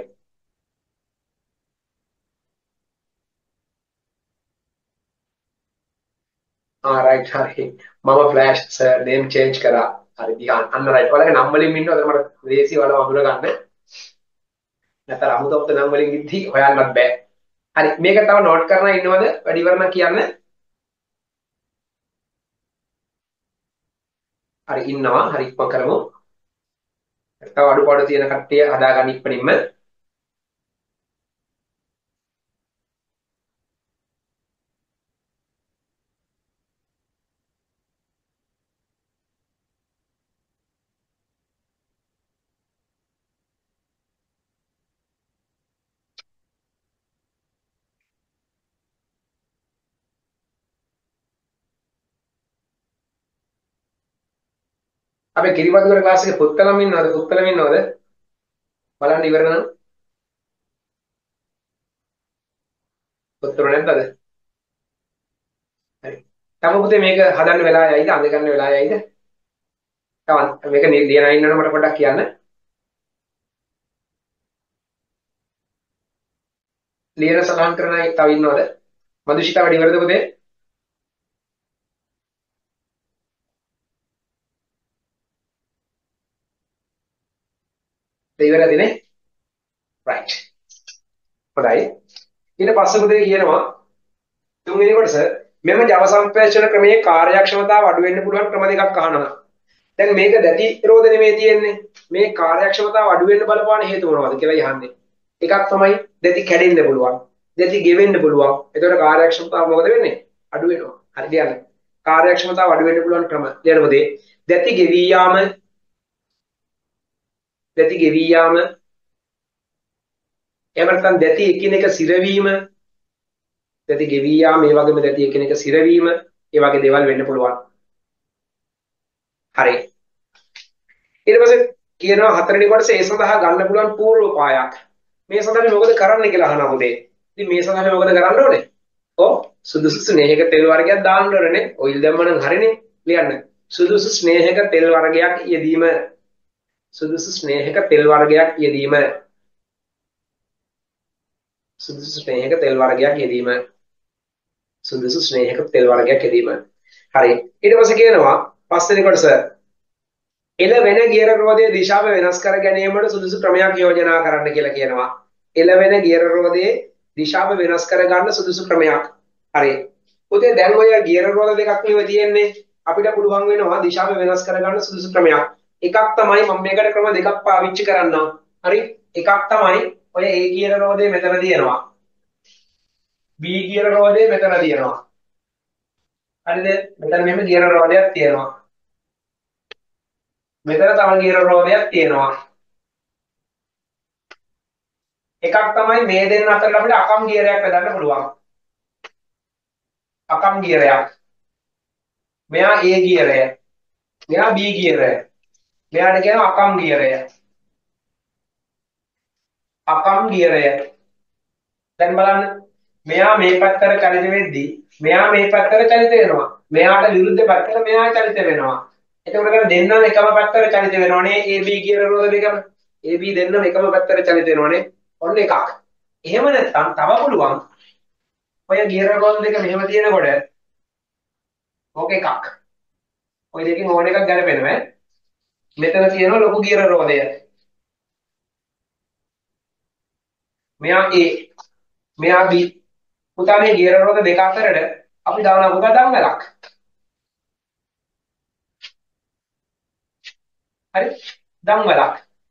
රයිට් හරි. මම ෆ්ලෑෂ් සර් නේම් චේන්ජ් කරා. හරි දිහාන් අන්න රයිට්. ඔයාලගේ නම් වලින් ඉන්නවද මට ලේසි ඔයාලව අඳුර ගන්න. නැත්නම් අමුතොත් නම් වලින් ඉද්දි හොයන්නත් බෑ. හරි මේක තව නෝට් කරලා ඉන්නවද? වැඩි වරණ කියන්න. හරි ඉන්නවා. හරි ඉක්ම කරමු. තව අඩුපාඩු තියෙන කට්ටිය හදාගන්න ඉක්මනින්ම. අපේ කිරිමතුවර ක්ලාස් එකේ පුත්තලම් ඉන්නවද? පුත්තලම් ඉන්නවද? බලන්න ඉවර නම් පුත්තර නැද්ද අද? හරි. තම පුතේ මේක හදන්න වෙලා යයිද? අඳ ගන්න වෙලා යයිද? තව මේක ලියලා ඉන්නවනම් මට පොඩ්ඩක් කියන්න. ලියන සලහන් කරන අය තව ඉන්නවද? මදුෂිතා වැඩි ඉවරද පුතේ? ඉවරද නේ? right. හොඳයි. ඊට පස්සේ පුතේ කියනවා තුන්වෙනි කොටස මෙම ජව සම්ප්‍රේෂණ ක්‍රමයේ කාර්යක්ෂමතාව අඩු වෙන්න පුළුවන් ක්‍රම දෙකක් අහනවා. දැන් මේක දැටි රෝධ නෙමෙයි තියෙන්නේ. මේ කාර්යක්ෂමතාව අඩු වෙන්න බලපාන හේතු මොනවද කියලා යහන්නේ. එකක් තමයි දැටි කැඩෙන්න පුළුවන්. දැටි ගෙවෙන්න පුළුවන්. එතකොට කාර්යක්ෂමතාව මොකද වෙන්නේ? අඩු වෙනවා. හරි කියන්නේ. කාර්යක්ෂමතාව අඩු වෙන්න පුළුවන් ක්‍රම. ලියනකොද දැටි ගෙවී යාම දැටි ගෙවී යාම එහෙම නැත්නම් දැටි එකිනෙක සිරවීම දැටි ගෙවී යාම මේ වගේම දැටි එකිනෙක සිරවීම ඒ වගේ දේවල් වෙන්න පුළුවන්. හරි. ඊට පස්සේ කියනවා හතරවෙනි කොටස ඒ සඳහා ගන්න පුළුවන් පූර්වෝපායක්. මේ සඳහා අපි මොකද කරන්න කියලා අහනවා පුතේ. ඉතින් මේ සඳහා අපි මොකද කරන්න ඕනේ? ඔව් සුදුසු ස්නේහක තෙල් වර්ගයක් දාන්න ඕනේ. ඔයිල් දැම්මනම් හරිනේ. ලියන්න. සුදුසු ස්නේහක තෙල් වර්ගයක් යෙදීම. සුදුසු ස්නේහක තෙල් වර්ගයක් යෙදීම. සුදුසු ස්නේහක තෙල් වර්ගයක් යෙදීම. සුදුසු ස්නේහක තෙල් වර්ගයක් යෙදීම. හරි. ඊට පස්සේ කියනවා පස්වෙනි කොටස එළවෙන ගියර රෝදයේ දිශාව වෙනස් කර ගැනීමට සුදුසු ක්‍රමයක් යෝජනා කරන්න කියලා කියනවා. එළවෙන ගියර රෝදයේ දිශාව වෙනස් කර ගන්න සුදුසු ක්‍රමයක්. හරි. පුතේ දැන් ඔය ගියර රෝද දෙකක් නෙවෙයි තියෙන්නේ. අපිට පුළුවන් වෙනවා දිශාව වෙනස් කර ගන්න සුදුසු ක්‍රමයක්. එකක් තමයි මම මේකට ක්‍රම දෙකක් පාවිච්චි කරන්නම්. හරි. එකක් තමයි ඔය A ගියර රෝදයේ මෙතන තියෙනවා. B ගියර රෝදයේ මෙතන තියෙනවා. හරිද? මෙතන මෙහෙම ගියර රෝදයක් තියෙනවා. මෙතන තව ගියර රෝදයක් තියෙනවා. එකක් තමයි මේ දෙන්න අතර අපිට අකම් ගියරයක් හදන්න පුළුවන්. අකම් ගියරයක්. මෙයා A ගියරය. මෙයා B ගියරය. මෙයාට කියනවා අකම් ගියරය. අකම් ගියරය. දැන් බලන්න. මෙයා මේ පැත්තට චලිත වෙද්දී මෙයා මේ පැත්තට චලිත වෙනවා. මෙයාට විරුද්ධ පැත්තට මෙයා චලිත වෙනවා. එතකොට දෙන්නම එකම පැත්තට චලිත වෙනවනේ AB ගියර රෝද දෙකම. AB දෙන්නම එකම පැත්තට චලිත වෙනවනේ. ඔන්න එකක්. එහෙම නැත්නම් තව පුළුවන්. ඔය ගියර රෝද දෙක මෙහෙම තියෙනකොට ඕක එකක්. ඔය දෙකෙන් ඕන එකක් ගැලපෙනවා. මෙතන තියෙනවා ලොකු ගියර රෝදය. මෙයා A මෙයා B. පුතා මේ ගියර රෝද දෙක අතරට අපි දානවා පුතා දංගලක්. හරි? දංගලක්.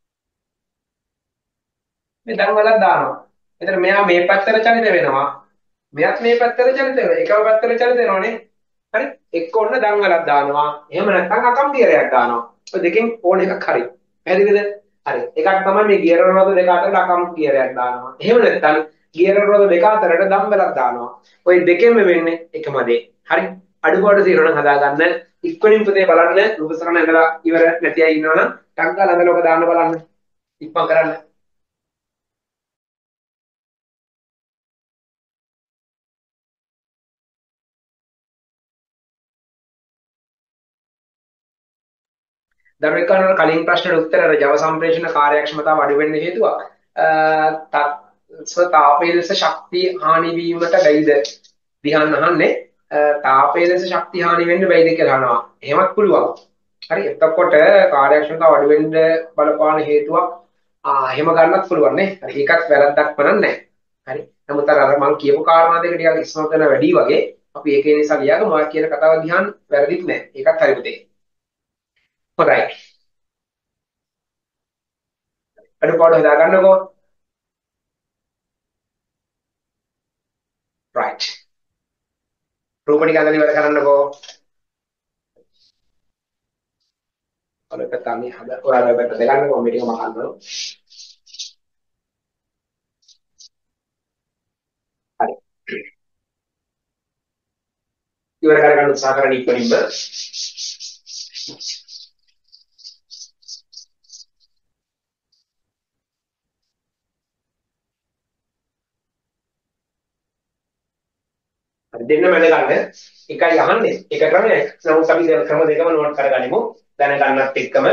මේ දංගලක් දානවා. එතන මෙයා මේ පැත්තට චලිත වෙනවා. මෙයාත් මේ පැත්තට චලිත වෙනවා. එකම පැත්තට චලිත වෙනවනේ. හරි? එක්ක ඔන්න දංගලක් දානවා. එහෙම නැත්නම් අකම්පියරයක් දානවා. ඔය දෙකෙන් ඕන එකක් හරි. පැහැදිලිද? හරි. එකක් තමයි මේ ගියර රෝද දෙක අතරට අකම්පියරයක් දානවා. එහෙම නැත්නම් ගියර රෝද දෙක අතරට දංගලක් දානවා. ඔය දෙකෙන්ම වෙන්නේ එකම දේ. හරි? අඩුපාඩු තියෙනවා නම් හදාගන්න. ඉක්මනින් පුතේ බලන්න. රූපසරණ ඇඳලා ඉවර නැති අය ඉන්නවනම් ටංකා ළඟ ලෝක දාන්න බලන්න. ඉක්මන් කරන්න. දරුවෙක් කලින් ප්‍රශ්නෙට උත්තර අර Java සම්ප්‍රේෂණ කාර්යක්ෂමතාව අඩු වෙන්න හේතුවක්. තාපයේ ලෙස ශක්තිය හානි වීමට බැයිද? දිහාන් අහන්නේ තාපයේ ලෙස ශක්තිය හානි වෙන්න බැයිද කියලා අහනවා. එහෙමත් පුළුවන්. හරි. එතකොට කාර්යක්ෂමතාව අඩු වෙන්න බලපාන හේතුවක් එහෙම ගන්නත් පුළුවන් නේ. හරි. ඒකත් වැරද්දක් වරන්නේ නැහැ. හරි. නමුත් අර මම කියපු කාරණා දෙක ටිකක් ඉස්මතු කරන වැඩි වගේ අපි ඒකේ නිසා ගියාම මම කියන කතාව දිහාන් වැරදිත් නැහැ. ඒකත් හරි පුතේ. හොඳයි. අඩුපාඩු හදා ගන්නකෝ. right. රූප ටික අඳලා ඉවර කරන්නකෝ. ඔය පැත්ත අනේ හද ඔයාලා පැත්ත දෙගන්නකෝ මේ ටික මහන්නෝ. හරි. ඉවර කරගන්න උත්සාහ කරන්න ඉක්මනින්ම. හරි දෙන්න මැද ගන්න. එකයි අහන්නේ. එක ක්‍රමයක්. නමුත් අපි ක්‍රම දෙකම නෝට් කරගනිමු. දැනගන්නත් එක්කම.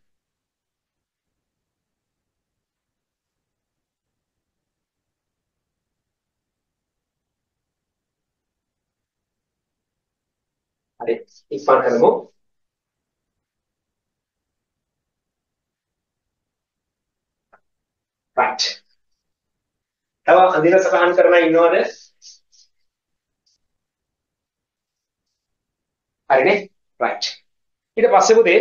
හරි. ඉක්මන් කරමු. right. තව අඳින සටහන් කරන ඉන්නවද? හරිනේ. right. ඊට පස්සේ පුතේ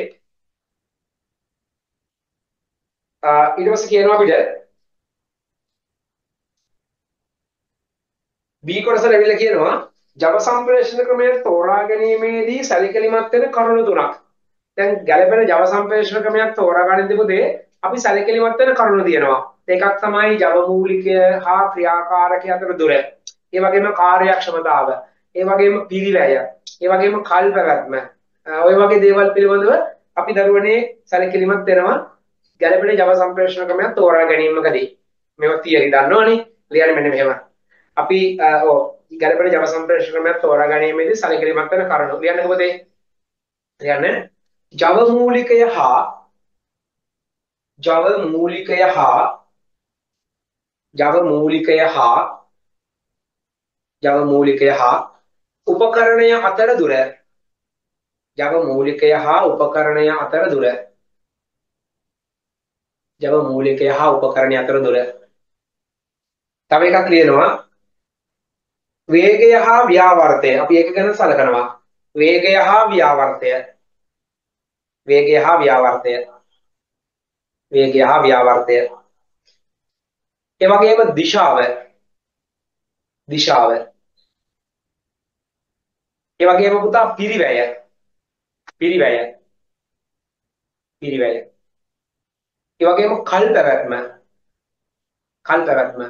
ඊට පස්සේ කියනවා අපිට B කොටස ලැබිලා කියනවා ජව සම්ප්‍රේෂණ ක්‍රමය තෝරා ගැනීමේදී සැලකිලිමත් වෙන කරුණු තුනක්. දැන් ගැළපෙන ජව සම්ප්‍රේෂණ ක්‍රමයක් තෝරා ගන්න පුතේ අපි සැලකිලිමත් වෙන කරුණු තියෙනවා. එකක් තමයි ජව මූලිකය හා ක්‍රියාකාරකය අතර දුර. ඒ වගේම කාර්යක්ෂමතාව. ඒ වගේම පිරිවැය. ඒ වගේම කල් පැවැත්ම. ඔය වගේ දේවල් පිළිබඳව අපි දරුවනේ සැලකිලිමත් වෙනවා ගැළපෙන ජව සම්ප්‍රේෂණ ක්‍රමයක් තෝරා ගැනීමකදී. මේවා තියරි දන්නවනේ. ලියන්නේ මෙන්න මෙහෙම. අපි ගැළපෙන ජව සම්ප්‍රේෂණ ක්‍රමයක් තෝරා ගැනීමේදී සැලකිලිමත් වෙන කරුණු. ලියන්නකො පුතේ. ලියන්න. ජව මූලිකය හා ජව මූලිකය හා ජව මූලිකය හා ජව මූලිකය හා උපකරණය අතර දුර. ජව මූලිකය හා උපකරණය අතර දුර. ජව මූලිකය හා උපකරණය අතර දුර. තව එකක් ලියනවා වේගය හා ව්‍යාවර්තය. අපි ඒක ගැන සලකනවා. වේගය හා ව්‍යාවර්තය. වේගය හා ව්‍යාවර්තය. වේගය හා ව්‍යාවර්තය. ඒ වගේම දිශාව. දිශාව. ඒ වගේම පුතා පිරිවැය. පිරිවැය. පිරිවැය. ඒ වගේම කල් පැවැත්ම. කල් පැවැත්ම.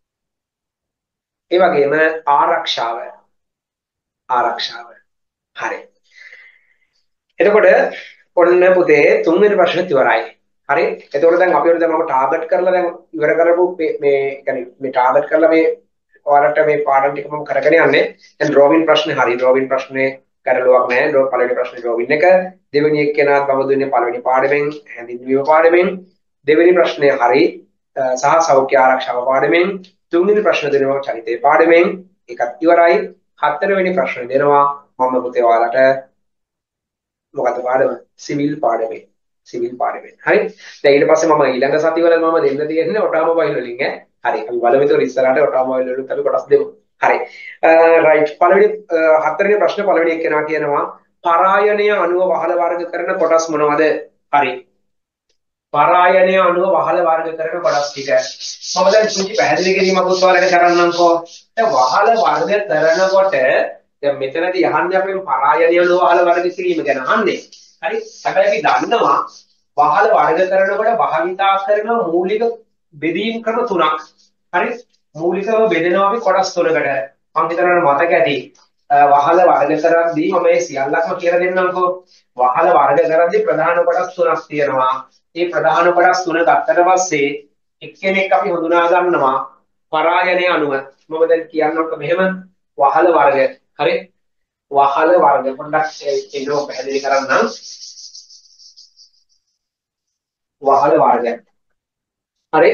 ඒ වගේම ආරක්ෂාව. ආරක්ෂාව. හරි. එතකොට ඔන්න පුතේ තුන්වෙනි ප්‍රශ්නෙත් ඉවරයි. හරි. එතකොට දැන් අපි දැන් මම ටාගට් කරලා දැන් ඉවර කරපු මේ يعني මේ ටාගට් කරලා මේ ඔයාලට මේ පාඩම් ටික මම කරගෙන යන්නේ. දැන් ඩ්‍රෝවින් ප්‍රශ්නේ හරි. ඩ්‍රෝවින් ප්‍රශ්නේ ගැටලුවක් නැහැ. පළවෙනි ප්‍රශ්නේ ඩ්‍රෝවින් එක. දෙවෙනි එක්කෙනාත් මම දුන්නේ පළවෙනි පාඩමෙන් හැඳින්වීම පාඩමෙන්. දෙවෙනි ප්‍රශ්නේ හරි. සහ සෞඛ්‍ය ආරක්ෂාව පාඩමෙන්. තුන්වෙනි ප්‍රශ්න දෙනවා චරිතය පාඩමෙන්. ඒකත් ඉවරයි. හතරවෙනි ප්‍රශ්න දෙනවා මම පුතේ ඔයාලට මොකද පාඩම සිවිල් පාඩමේ සිවිල් පාඩමේ හරි දැන් ඊට පස්සේ මම ඊළඟ සතිවල මම දෙන්න තියෙන්නේ ඔටෝමොබයිල් වලින් හරි අපි බලමු ඒක ඉස්සරහට ඔටෝමොබයිල් වලට අපි කොටස් දෙමු හරි රයිට් පළවෙනි හතරවෙනි ප්‍රශ්නේ පළවෙනි එක්කෙනා කියනවා පරායනය අණුව වහල වර්ග කරන කොටස් මොනවද හරි පරායනය අණුව වහල වර්ග කරන කොටස් ටික මම දැන් පුංචි පැහැදිලි කිරීමක් උත්සාහයක් කරන්නම්කෝ දැන් වහල වර්ග කරනකොට දැන් මෙතනදී අහන්නේ අපෙන් පරායනය අණුව වහල වර්ග කිරීම ගැන අහන්නේ හරි හැබැයි අපි දන්නවා වහල වර්ග කරනකොට භාවිතා කරන මූලික බෙදීම් ක්‍රම තුනක් හරි මූලිකව බෙදෙනවා අපි කොටස් තුනකට මම හිතනවා මතක ඇති වහල වර්ග කරද්දී මම මේ සියල්ලක්ම කියලා දෙන්නම්කෝ වහල වර්ග කරද්දී ප්‍රධාන කොටස් තුනක් තියෙනවා මේ ප්‍රධාන කොටස් තුන ගත්තට පස්සේ එක්කෙනෙක් අපි හඳුනා ගන්නවා පරායනයේ අණුව මම දැන් කියන්නම්කෝ මෙහෙම වහල වර්ග හරි වහල වර්ග පොඩ්ඩක් එන්නෝ පැහැදිලි කරන්නම් වහල වර්ග හරි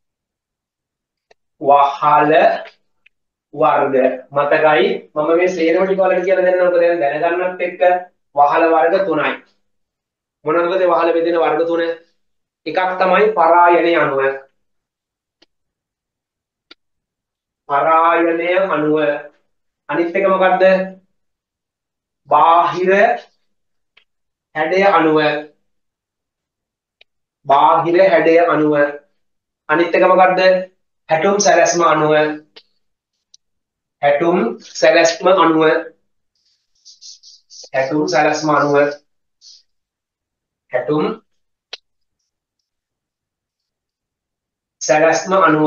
වහල වර්ග මතකයි මම මේ සේරම ටික වලට කියලා දෙන්නම්කෝ දැන් දැනගන්නත් එක්ක වහල වර්ග තුනයි මොනවාද වහල බෙදෙන වර්ග තුන එකක් තමයි පරායනයේ අණුව පරායනයේ අණුව අනිත් එක මොකද්ද බාහිර හැඩය අණුව බාහිර හැඩය අණුව අනිත් එක මොකද්ද? හැටුම් සැලැස්ම අණුව. හැටුම් සැලැස්ම අණුව. හැටුම් සැලැස්ම අණුව. හැටුම් සැලැස්ම අණුව.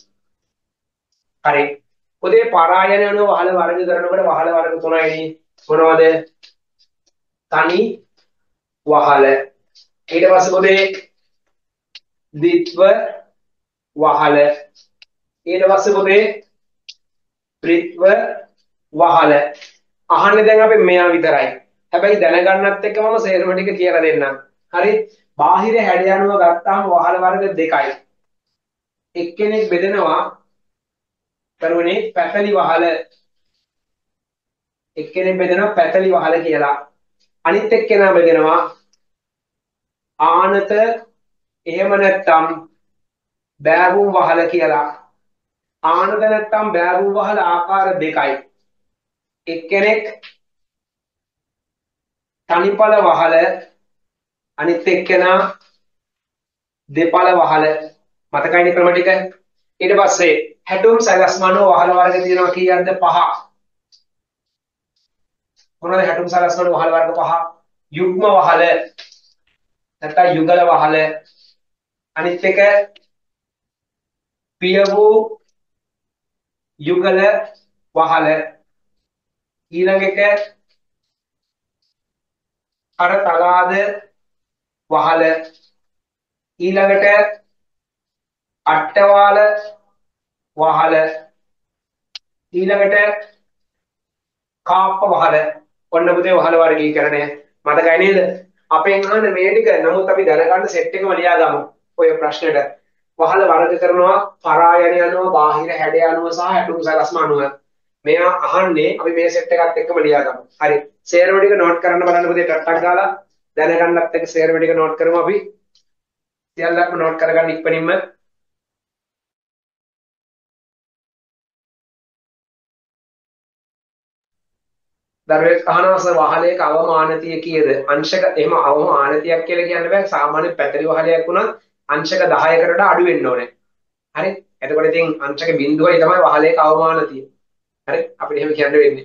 හරි. පොතේ පරායන අණුව වහල වර්ග කරනකොට වහල වර්ග තුනයි. මොනවද? තනි වහල. ඊට පස්සේ පොතේ ද්විත්ව වහල. ඊට පස්සේ පොතේ ත්‍රිත්ව වහල. අහන්නේ දැන් අපි මෙයා විතරයි. හැබැයි දැනගන්නත් එක්ක මම සේරම ටික කියලා දෙන්නම්. හරි. බාහිර හැඩ අණුව ගත්තාම වහල වර්ග දෙකයි. එක්කෙනෙක් බෙදෙනවා කරුණේ පැතලි වහල. එක්කෙනෙක් බෙදෙනවා පැතලි වහල කියලා. අනිත් එක්කෙනා බෙදෙනවා ආනත එහෙම නැත්නම් බෑවුම් වහල කියලා. ආනත නැත්නම් බෑවුම් වහල ආකාර දෙකයි. එක්කෙනෙක් තනිපල වහල අනිත් එක්කෙනා දෙපළ වහල. මතකයිනේ ක්‍රම ටික. ඊට පස්සේ හැටුම් සලස්මනෝ වහල වර්ග තියෙනවා කීයක්ද? 5. මොනවද හැටුම් සලස්මනෝ වහල වර්ග 5? යුග්ම වහල නැත්නම් යුගල වහල. අනිත් එක පිය වූ යුගල වහල. ඊළඟ එක අර තලාද වහල. ඊළඟට අට්ටවාල වහල. ඊළඟට කාප්ප වහල. ඔන්න පුතේ වහල වර්ගීකරණය. මතකයි නේද? අපෙන් අහන මේ ටික නමුත් අපි දැනගන්න සෙට් එකම ලියා ගමු. ඔය ප්‍රශ්නෙට වහල වර්ග කරනවා පරායන යනවා බාහිර හැඩ යනවා සහ හැටුම් සලස්ම අණුව. මෙයා අහන්නේ අපි මේ සෙට් එකත් එක්කම ලියා ගමු. හරි. සේරම ටික නෝට් කරන්න බලන්න පුතේ ටට්ටක් ගාලා දැනගන්නත් එක්ක සේරම ටික නෝට් කරමු අපි. සියල්ලක්ම නෝට් කරගන්න ඉක්මනින්ම. දරුවෙක් අහනවාස වහලයක අවමානතිය කීයද? අංශක එහෙම අවමානතියක් කියලා කියන්න බෑ. සාමාන්‍ය පැතලි වහලයක් වුණත් අංශක 10කට වඩා අඩු වෙන්න ඕනේ. හරි. එතකොට ඉතින් අංශක 0.5යි තමයි වහලයක අවමානතිය. හරි. අපිට එහෙම කියන්න වෙන්නේ.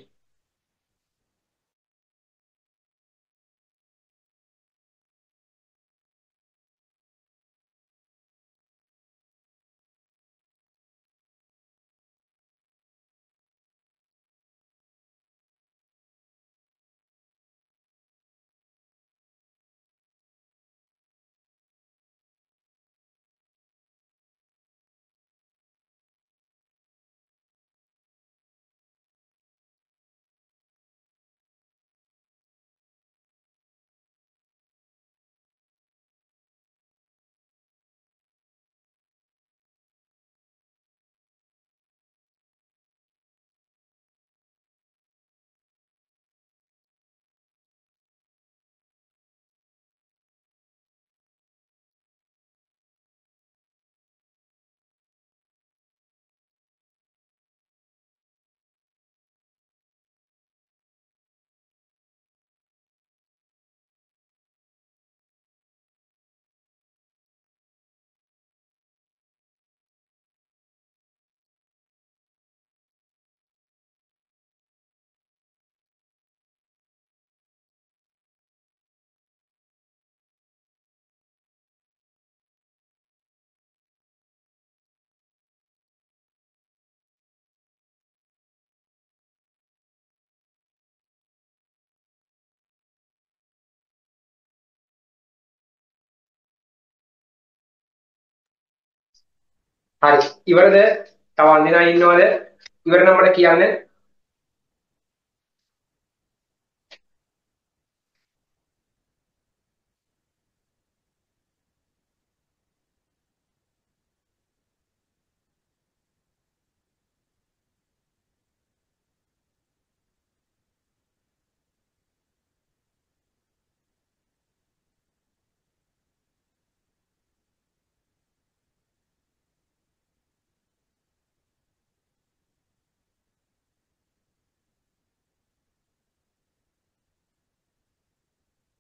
හරි. ඉවරද? තව අන්දිනා ඉන්නවද? ඉවර නම් මට කියන්න.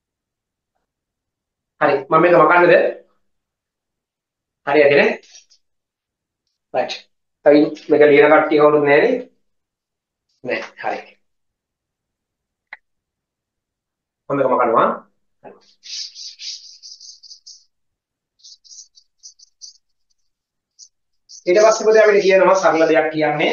හරි. මම මේක මකන්නද? හරි ඇතිනේ. right. තව මේක ලියන කට්ටිය කවුරුත් නැහැ නේ? නෑ. හරි. හොඳටම කරනවා. ඊට පස්සේ පොතේ අපිට කියනවා සරල දෙයක් කියන්නේ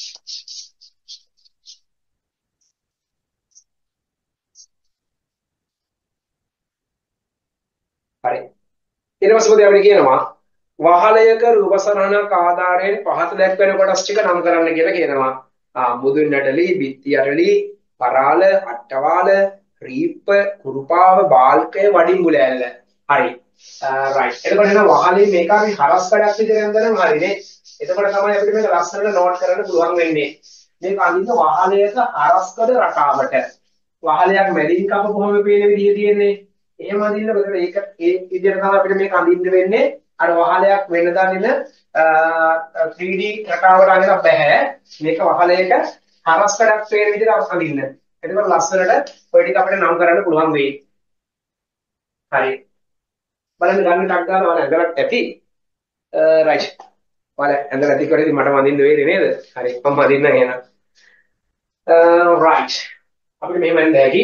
හරි. ඊට පස්සේ පොතේ අපිට කියනවා වහලයක රූප සරහනක ආධාරයෙන් පහත දැක්වෙන කොටස් ටික නම් කරන්න කියලා කියනවා. මුදුන් ඇටලි, බිත්ති ඇටලි, පරාල, අට්ටවාල, රීප්ප, කුරුපාව, බාල්කය, වඩිංගු ලෑල්ල. හරි. රයිට්. එතකොට එන වහලේ මේක අපි හරස් කඩක් විදිහට යනදනම් හරිනේ. එතකොට තමයි අපිට මේක ලස්සනට නෝට් කරන්න පුළුවන් වෙන්නේ. මේක අඳින්න වහලයක හරස්කඩ රටාවට. වහලයක් මැදින් කපපුවම පේන විදිහ තියෙන්නේ. එහෙම අඳින්න බෑ. ඒක ඒ විදිහට තමයි අපිට මේක අඳින්න වෙන්නේ. අර වහලයක් වෙනදා දින 3D රටාවට අඳින්න බෑ. මේක වහලයක හරස්කඩක් පේන විදිහට අඳින්න. එතකොට ලස්සනට ඔය ටික අපිට නම් කරන්න පුළුවන් වෙයි. හරි. බලන්න ගන්න ටක් ගාලා වල ඇඳලක් ඇති. රයිට්. වල ඇඳලා ඇති කරේදී මට වඳින්න වෙන්නේ නේද? හරි. මම වඳින්නම් එහෙනම්. රයිට්. අපිට මෙහෙම ඇඳ හැකි.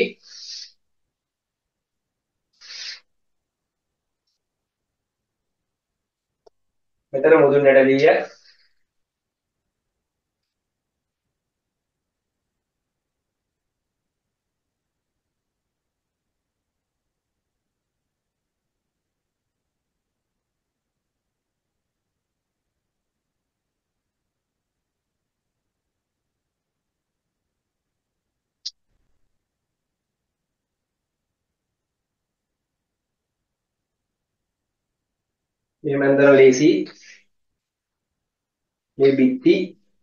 මෙතන මුදුන් නැඩලිය මෙහෙම ඇඳලා ලේසි. මේ බිත්ති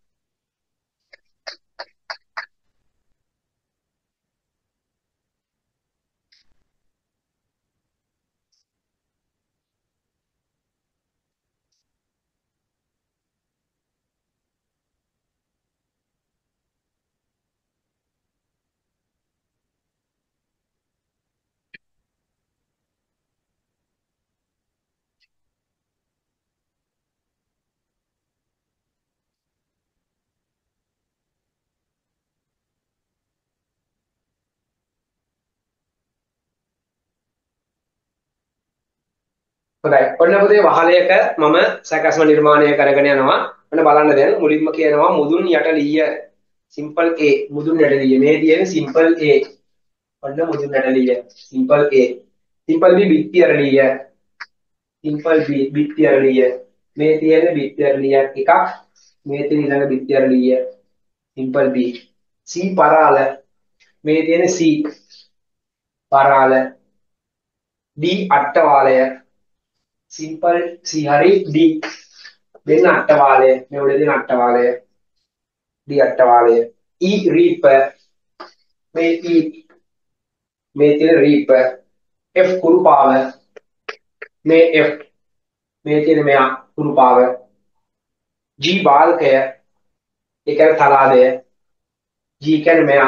හොඳයි. ඔන්න පුතේ වහලයක මම සැකස්ම නිර්මාණය කරගෙන යනවා. ඔන්න බලන්න දැන් මුලින්ම කියනවා මුදුන් යටලිය. සිම්පල් A මුදුන් යටලිය. මේ තියෙන සිම්පල් A. ඔන්න මුදුන් යටලිය. Simple A. සිම්පල් B බිත්ති අරලිය. සිම්පල් B බිත්ති අරලිය. මේ තියෙන බිත්ති අරලියක් එකක්. මේ තියෙන ඊළඟ බිත්ති අරලිය. Simple B. C පරාල. මේ තියෙන C පරාල. D අට්ටවාලය. සිම්පල් C හරි D දෙන්න අට්ටවාලය මේ උඩ දෙන අට්ටවාලය D අට්ටවාලය E රීප මේ E මේ තියෙන රීප F කුරුපාව මේ F මේ තියෙන මෙයා කුරුපාව G බාල්කය ඒ කියන්නේ තලාදය G කියන්නේ මෙයා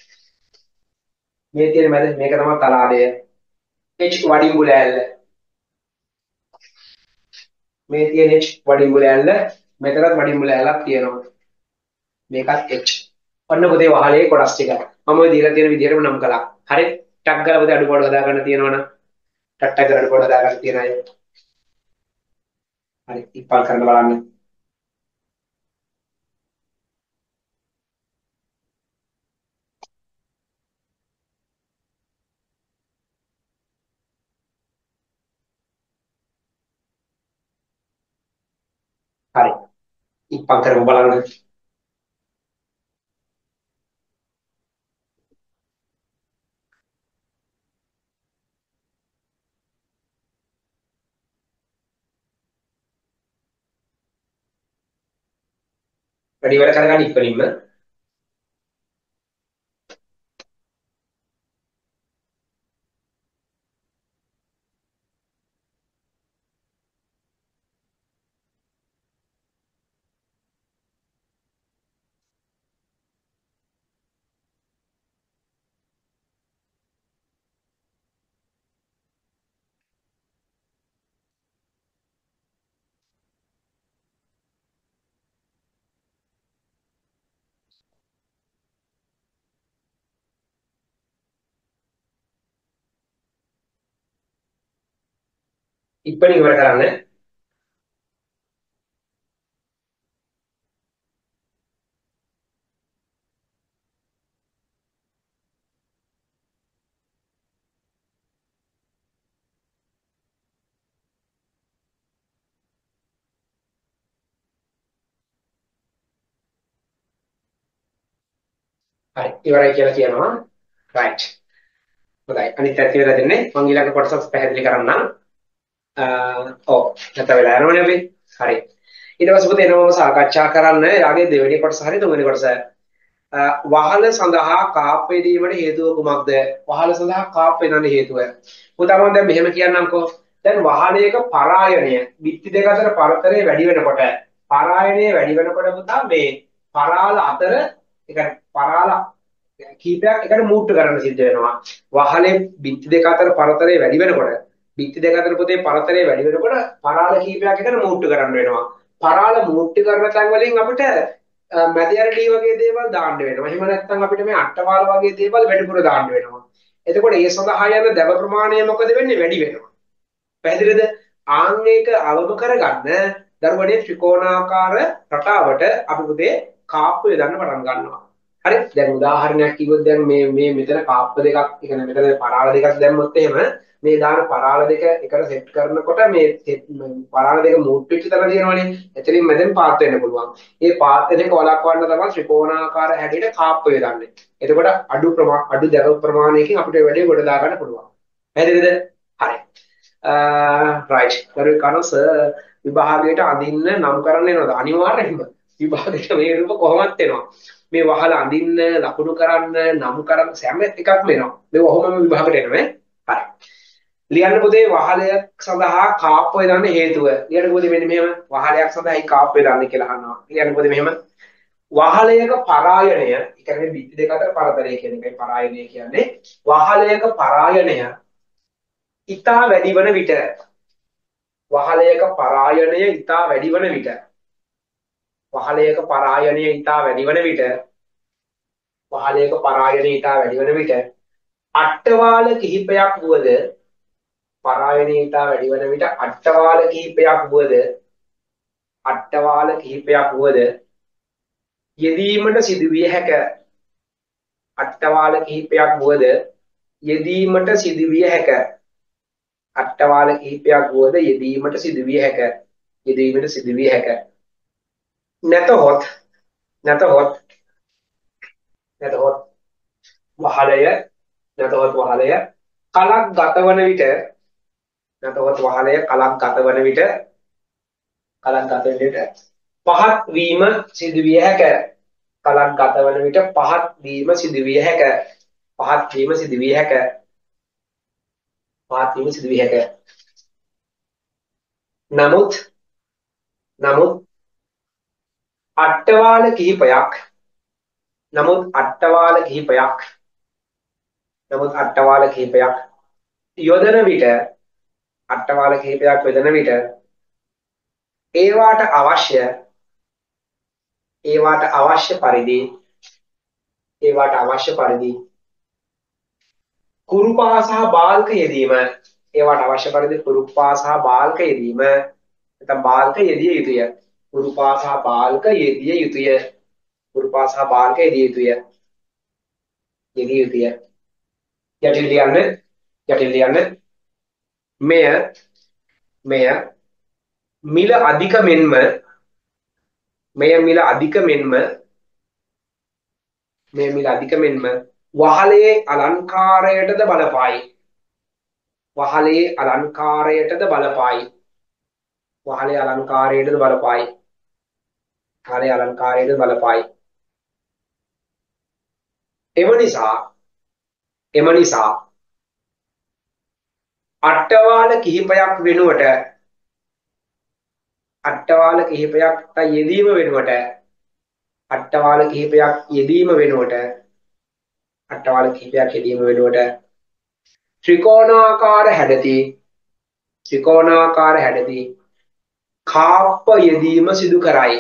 මේ තියෙන මැද මේක තමයි තලාදය H වඩිංගු ලෑල්ල මේ තියෙන H වඩිංගු ලෑල්ල මෙතනත් වඩිංගු ලෑල්ලක් තියෙනවා මේකත් H ඔන්න පුතේ වහලේ කොටස් ටික මම ඔය දීලා තියෙන විදිහටම නම් කළා හරි ටක් ගාලා පුතේ අඩුපාඩු හදා ගන්න තියෙනවනම් ටට්ටක් ගාලා අඩුපාඩු හදා ගන්න තියෙන අය හරි ඉක්පල් කරන්න බලන්න හරි ඉක්පල් කරමු බලන්න වැඩි වැඩ කරගන්න ඉක්මනින්ම ඉක්මනින් ඉවර කරන්න. හරි ඉවරයි කියලා කියනවා. right. හොඳයි. අනිත් පැත්ත ඉවර දෙන්නේ. මම ඊළඟ කොටස පැහැදිලි කරන්නම්. ඔව් නැත වෙලා යනවනේ අපි. හරි. ඊට පස්සේ පුතේ එනවම සාකච්ඡා කරන්න. යාගේ දෙවෙනි කොටස හරි තුන්වෙනි කොටස. වහල සඳහා කාප් වේදීමට හේතුව කුමක්ද? වහල සඳහා කාප් වෙනන්න හේතුව. පුතා මම දැන් මෙහෙම කියන්නම්කෝ. දැන් වහලයක පරායනය බිත්ති දෙක අතර පරතරය වැඩි වෙනකොට පරායනය වැඩි වෙනකොට පුතා මේ පරාල අතර ඒ කියන්නේ පරාල කීපයක් එකට මූට්ටු කරන්න සිද්ධ වෙනවා. වහලේ බිත්ති දෙක අතර පරතරය වැඩි වෙනකොට බිත්ති දෙක අතර පුතේ පරතරය වැඩි වෙනකොට පරාල කීපයක් එකට මූට්ටු කරන්න වෙනවා. පරාල මූට්ටු කරන තැන් වලින් අපිට මැදියරඩී වගේ දේවල් දාන්න වෙනවා. එහෙම නැත්නම් අපිට මේ අට්ටවාල වගේ දේවල් වැඩිපුර දාන්න වෙනවා. එතකොට ඒ සඳහා යන දැව ප්‍රමාණය මොකද වෙන්නේ? වැඩි වෙනවා. පැහැදිලිද? ආන් මේක අවම කරගන්න දරුවනේ ත්‍රිකෝණාකාර රටාවට අපි පුතේ කාප්පු යොදන්න පටන් ගන්නවා. හරි? දැන් උදාහරණයක් කිව්වොත් දැන් මේ මෙතන කාප්ප දෙකක්, ඒ කියන්නේ මෙතන පරාල දෙකක් දැම්මොත් එහෙම මේ දාන පරාල දෙක එකට සෙට් කරනකොට මේ පරාල දෙක මූට් වෙච්ච තැන තියෙනවනේ. එතනින් මැදෙන් පාත් වෙන්න පුළුවන්. මේ පාත් දෙක වළක්වන්න තමයි ත්‍රිකෝණාකාර හැඩයට කාප්ප යොදන්නේ. එතකොට අඩු දැව ප්‍රමාණයකින් අපිට වැඩි කොට දා ගන්න පුළුවන්. පැහැදිලිද? හරි. රයිට්. දරුවෝ කනස විභාගයට අඳින්න නම් කරන්න එනවද? අනිවාර්යෙන්ම. විභාගයට මේ රූප කොහොමත් එනවා. මේ වහල අඳින්න, ලකුණු කරන්න, නම් කරන්න සෑම එකක්ම එනවා. මේ ඔහොමම විභාගයට එනවා. හරි. ලියන්න පුතේ වහලයක් සඳහා කාප්පය දාන්න හේතුව. ලියන්න පුතේ මෙන්න මෙහෙම වහලයක් සඳහා ඒ කාප්පය දාන්න කියලා අහනවා. ලියන්න පුතේ මෙහෙම වහලයක පරායනය, ඒ කියන්නේ බිත්ති දෙක අතර පරතරය කියන එකයි පරායනය කියන්නේ. වහලයක පරායනය ඊටා වැඩි වන විට වහලයක පරායනය ඊටා වැඩි වන විට වහලයක පරායනය ඊටා වැඩි වන විට වහලයක පරායනය ඊටා වැඩි වන විට අට්ටවාල කිහිපයක් වුවද පරායනය ඊටා වැඩි වන විට අට්ටවාල කිහිපයක් වුවද යෙදීමට සිදුවිය හැක. අට්ටවාල කිහිපයක් වුවද යෙදීමට සිදුවිය හැක. අට්ටවාල කිහිපයක් වුවද යෙදීමට සිදුවිය හැක. යෙදීමට සිදුවිය හැක. නැතහොත් නැතහොත් නැතහොත් වහලය නැතහොත් වහලය කලක් ගතවන විට නැතහොත් වහලය කලක් ගතවන විට පහත් වීම සිදුවිය හැක. කලක් ගතවන විට පහත් වීම සිදුවිය හැක. පහත් වීම සිදුවිය හැක. පහත් වීම සිදුවිය හැක. නමුත් අට්ටවාල කිහිපයක් යොදන විට ඒවාට අවශ්‍ය පරිදි කුරුපා සහ බාල්ක යෙදීම නැත්නම් බාල්ක යෙදිය යුතුය. කුරුපා සහ බාල්ක යෙදිය යුතුය. යටින් ලියන්න මෙය මිල අධික මෙන්ම වහලේ අලංකාරයටද බලපායි. එම නිසා අට්ටවාල කිහිපයක් යෙදීම වෙනුවට ත්‍රිකෝණාකාර හැඩති කාප්ප යෙදීම සිදු කරයි.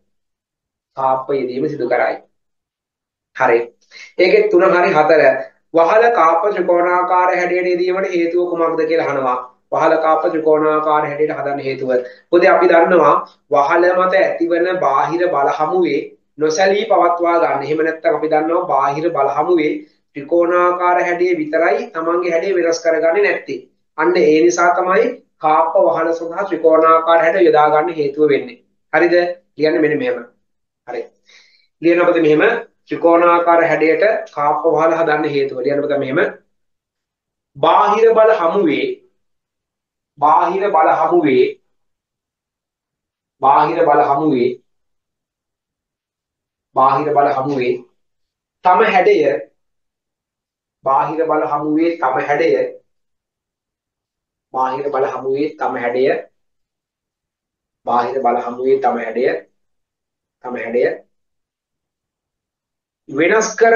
හරි. ඒකේ 3 හරි 4 වහල කාප ත්‍රිකෝණාකාර හැඩයට යෙදීමට හේතුව කුමක්ද කියලා අහනවා. වහල කාප ත්‍රිකෝණාකාර හැඩයට හදන්න හේතුව. පොතේ අපි දන්නවා වහල මත ඇතිවන බාහිර බල හමුවේ නොසැලී පවත්වා ගන්න. එහෙම නැත්නම් අපි දන්නවා බාහිර බල හමුවේ ත්‍රිකෝණාකාර හැඩයේ විතරයි තමන්ගේ හැඩය වෙනස් කරගන්නේ නැත්තේ. අන්න ඒ නිසා තමයි කාප වහල සඳහා ත්‍රිකෝණාකාර හැඩ යොදා ගන්න හේතුව වෙන්නේ. හරිද? ලියන්න මෙන්න මෙහෙම. හරි. ලියනකොට මෙහෙම ත්‍රිකෝණාකාර හැඩයට කාප වහල හදන්න හේතුව. ලියනකොට මෙහෙම බාහිර බල හමුවේ බාහිර බල හමුවේ බාහිර බල හමුවේ බාහිර බල හමුවේ තම හැඩය බාහිර බල හමුවේ තම හැඩය බාහිර බල හමුවේ තම හැඩය බාහිර බල හමුවේ තම හැඩය වෙනස් කර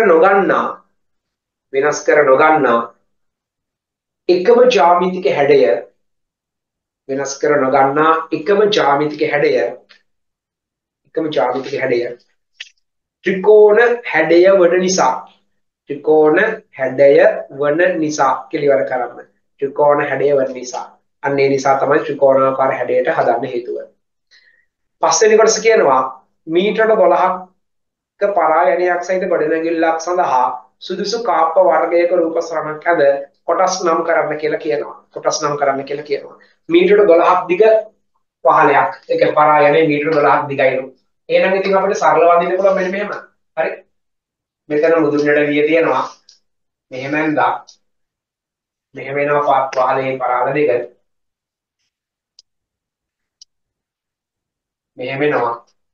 නොගන්නා එකම ජ්‍යාමිතික හැඩය වෙනස් කර නොගන්නා එකම ජ්‍යාමිතික හැඩය ත්‍රිකෝණ හැඩය වන නිසා කෙලිවර කරන්න. ත්‍රිකෝණ හැඩය වන නිසා. අන්න ඒ නිසා තමයි ත්‍රිකෝණාකාර හැඩයට හදන්න හේතුව. පස්වෙනි කොටස කියනවා මීටර 12ක පරායනයක් සහිත ගොඩනැගිල්ලක් සඳහා සුදුසු කාප්ප වර්ගයක රූප සරණක් ඇද කොටස් නම් කරන්න කියලා කියනවා. මීටර 12ක් දිග පහලයක්. ඒක පරායනේ මීටර 12ක් දිගයිලු. එහෙනම් ඉතින් අපිට සරල වදින්න පුළුවන් මෙන්න මෙහෙම. හරි. මෙතන මුදුනට විය තියෙනවා. මෙහෙම ඇඳා. මෙහෙම එනවා පහලේ පරාල දෙක. මෙහෙම එනවා.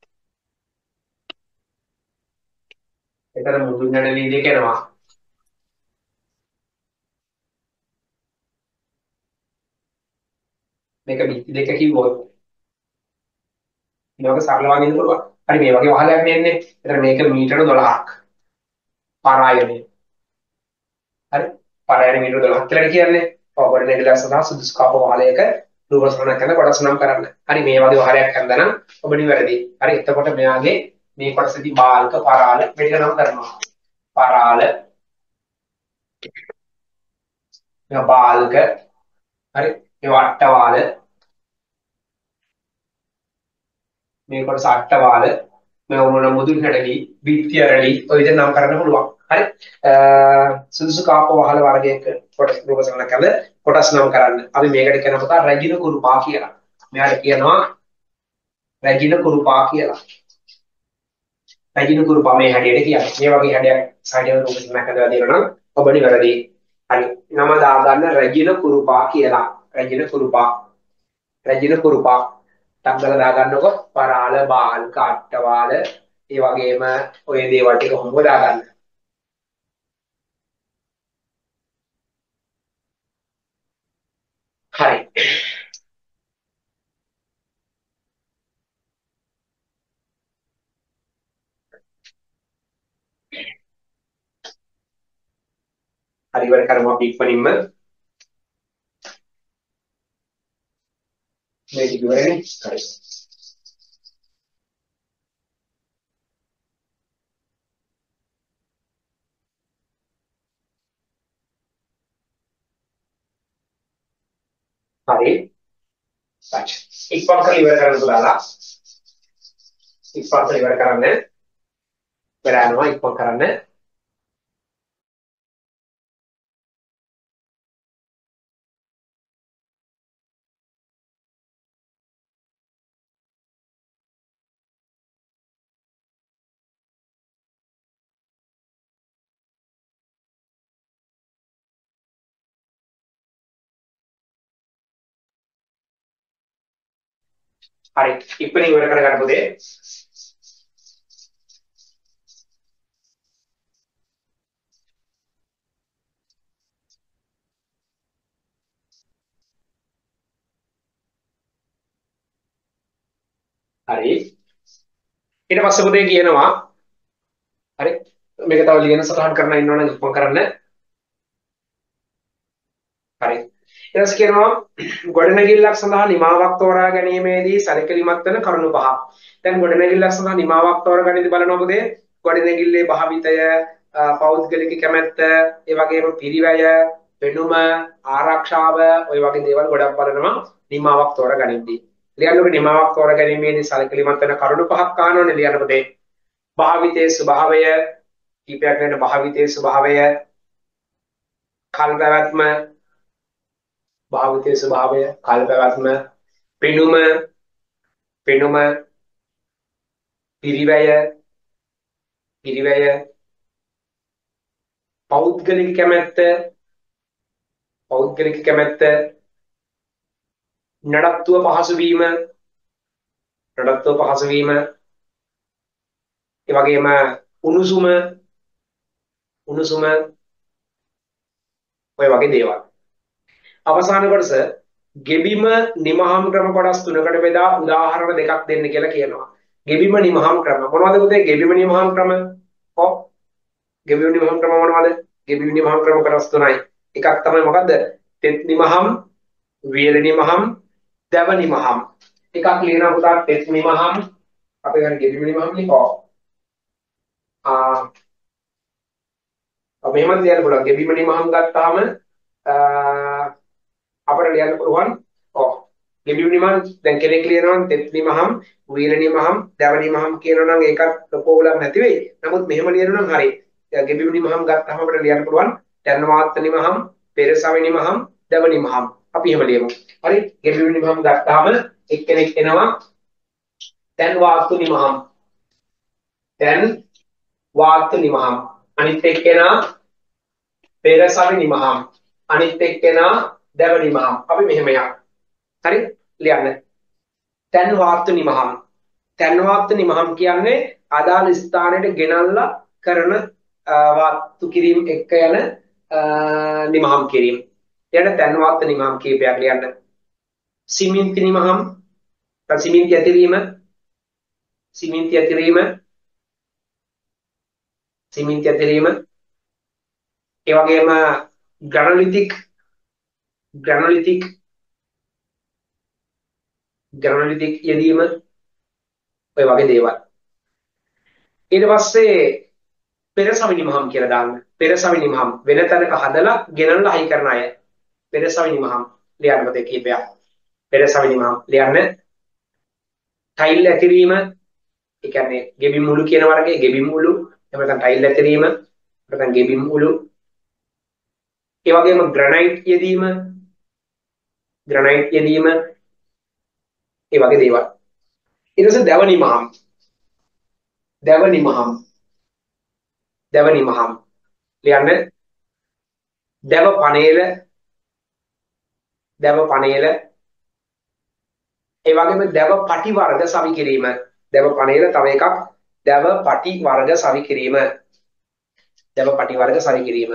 එතන මුදුනට විය දෙක එනවා. මේක බිත්ති දෙක කිව්වොත් මේක සරල වදින්න පුළුවන්. හරි මේ වගේ වහලයක් නෙන්නේ. එතන මේක මීටර 12ක්. පරායනේ. හරි. පරායනේ මීටර 12ක් කියලා කියන්නේ. පවබඩ නෙගලා සඳහා සුදුසු කාප වහලයක රූප සරණක් කරන කොටස් නම් කරන්න. හරි මේ වගේ වහලයක් කරනනම් ඔබ නිවැරදි. හරි එතකොට මෙයාගේ මේ කොටසදී බාල්ක පරාල මෙන්න නම් කරනවා. පරාල මේ බාල්ක හරි මේ වට්ටවාල මේ කොටස අට්ටවාල මේ මොන මුදුන් හැඩලි බිත්ති ඇරලි ඔය විදිහට නම් කරන්න පුළුවන්. හරි සුදුසු කාප වහල වර්ගයක කොටස් රූප සරණක් කරන කොටස් නම් කරන්න. අපි මේකට කියන පුතා රැජින කුරුපා කියලා. මෙයාට කියනවා රැජින කුරුපා කියලා. රැජින කුරුපා මේ හැඩයට කියන්නේ. මේ වගේ හැඩයක් සාඩියම රූප සරණක් හදලා දෙනවා නම් ඔබ නිවැරදි. හරි නම දාගන්න රැජින කුරුපා කියලා. රැජින කුරුපා තංගල දාගන්නකො පරාල බාල්ක අට්ටවාල ඒ වගේම ඔය දේවල් ටික හොම්බ දාගන්න. හරි හරි ඉවර කරමු අපි ඉක්මනින්ම මේ ටික ඉවරනේ. හරි හරි ඉක්මන් කරලා ඉවර කරන්න පුතාලා. ඉක්මන් කරලා ඉවර කරන්න. බැලනවා ඉක්මන් කරන්න. හරි ඉක්මනින් ඉවර කරගන්න පුතේ. හරි ඊට පස්සේ පුතේ කියනවා හරි මේක තව ලියන සටහන් කරන්න ඉන්නවනම් ඉක්මන් කරන්න. හරි ඊට පස්සේ කියනවා ගොඩනැගිල්ලක් සඳහා නිමාවක් තෝරා ගැනීමේදී සැලකිලිමත් වෙන කරුණු පහ. දැන් ගොඩනැගිල්ලක් සඳහා නිමාවක් තෝරාගන්නදී බලනවා පුතේ ගොඩනැගිල්ලේ භාවිතය පෞද්ගලික කැමැත්ත, ඒ වගේම පිරිවැය, පෙනුම, ආරක්ෂාව ඔය වගේ දේවල් ගොඩක් බලනවා නිමාවක් තෝරගනිද්දී. ලියන්නක නිමාවක් තෝරගැනීමේදී සැලකිලිමත් වෙන කරුණු පහක් අහනෝනේ ලියන්න පොතේ. භාවිතයේ ස්වභාවය, කීපයක් වෙන භාවිතයේ ස්වභාවය, කල් පැවැත්ම, භාවිතයේ ස්වභාවය, කල් පැවැත්ම, පෙනුම, පෙනුම, පිරිවැය, පිරිවැය, පෞද්ගලික කැමැත්ත, පෞද්ගලික කැමැත්ත, නඩත්තුව පහසු වීම, නඩත්තුව පහසු වීම, ඒ වගේම උණුසුම, උණුසුම ඔය වගේ දේවල්. අවසාන කොටස ගෙබිම නිමහම් ක්‍රම කොටස් තුනකට බෙදා උදාහරණ දෙකක් දෙන්න කියලා කියනවා. ගෙබිම නිමහම් ක්‍රම මොනවද පුතේ? ගෙබිම නිමහම් ක්‍රම ඔව් ගෙබිම නිමහම් ක්‍රම මොනවද? ගෙබිම නිමහම් ක්‍රම කොටස් තුනයි. එකක් තමයි මොකද්ද? තෙත් නිමහම්, වියල නිමහම්, දැව නිමහම්. එකක් ලියනවා පුතා තෙත් නිමහම්, අපි ගන්න ගෙබිම නිමහම් ලියනවා. මෙහෙම ලියන්න පුළුවන්. ගෙබිම නිමහම් ගත්තාම අපිට ලියන්න පුළුවන්. ඔව්. ගෙබිම නිමහම් දැන් කෙනෙක් ලියනවා තෙත් නිමහම්, වීල නිමහම්, දැව නිමහම් කියනවා නම් ඒකත් ලොකෝලක් නැති වෙයි. නමුත් මෙහෙම ලියනවා නම් හරියි. ගෙබිම නිමහම් ගත්තාම අපිට ලියන්න පුළුවන් දැන් වාත්ත නිමහම්, පෙරසවි නිමහම්, දැව නිමහම්. අපි එහෙම ලියමු. හරි. ගෙබිම නිමහම් ගත්තාම එක්කෙනෙක් එනවා දැන් වාත්තු නිමහම්. දැන් වාත්තු නිමහම්. අනිත් එක්කෙනා පෙරසවි නිමහම්. අනිත් එක්කෙනා දැව නිමහම්. අපි මෙහෙම යමු. හරි ලියන්න. තැන් වාත්තු නිමහම්. තැන් වාත්තු නිමහම් කියන්නේ අදාළ ස්ථානයට ගෙනල්ලා කරන වාත්තු කිරීම එක්ක යන නිමහම් කිරීම. ඊට තැන් වාත්තු නිමහම් කීපයක් ලියන්න. සිමින්ති නිමහම්, සිමින්ති ඇතිරීම, සිමින්ති ඇතිරීම, සිමින්ති ඇතිරීම. ඒ වගේම ග්‍රැනුලිතික්, ග්‍රැනුලිතික්, ග්‍රැනුලිතික් යෙදීම ඔය වගේ දේවල්. ඊට පස්සේ පෙරසවි නිමහම් කියලා දාන්න. පෙරසවි නිමහම් වෙන තැනක හදලා ගෙනල්ලා හයි කරන අය. පෙරසවි නිමහම් ලියන්න පොතේ කීපයක්. පෙරසවි නිමහම් ලියන්න. ටයිල් ඇතිරීම, ඒ කියන්නේ ගෙබිම් මුළු කියන වර්ගයේ ගෙබිම් මුළු, එහෙම නැත්නම් ටයිල් ඇතිරීම, නැත්නම් ගෙබිම් මුළු. ඒ වගේම ග්‍රැනයිට් යෙදීම, ග්‍රැනයිට් යෙදීම, ඒ වගේ දේවල්. ඊට පස්සේ දැව නිමහම්. දැව නිමහම්. දැව නිමහම් ලියන්න. දැව පනේල, දැව පනේල. ඒ වගේම දැව පටි වර්ග සවි කිරීම. දැව පනේල තව එකක් දැව පටි වර්ග සවි කිරීම. දැව පටි වර්ග සවි කිරීම.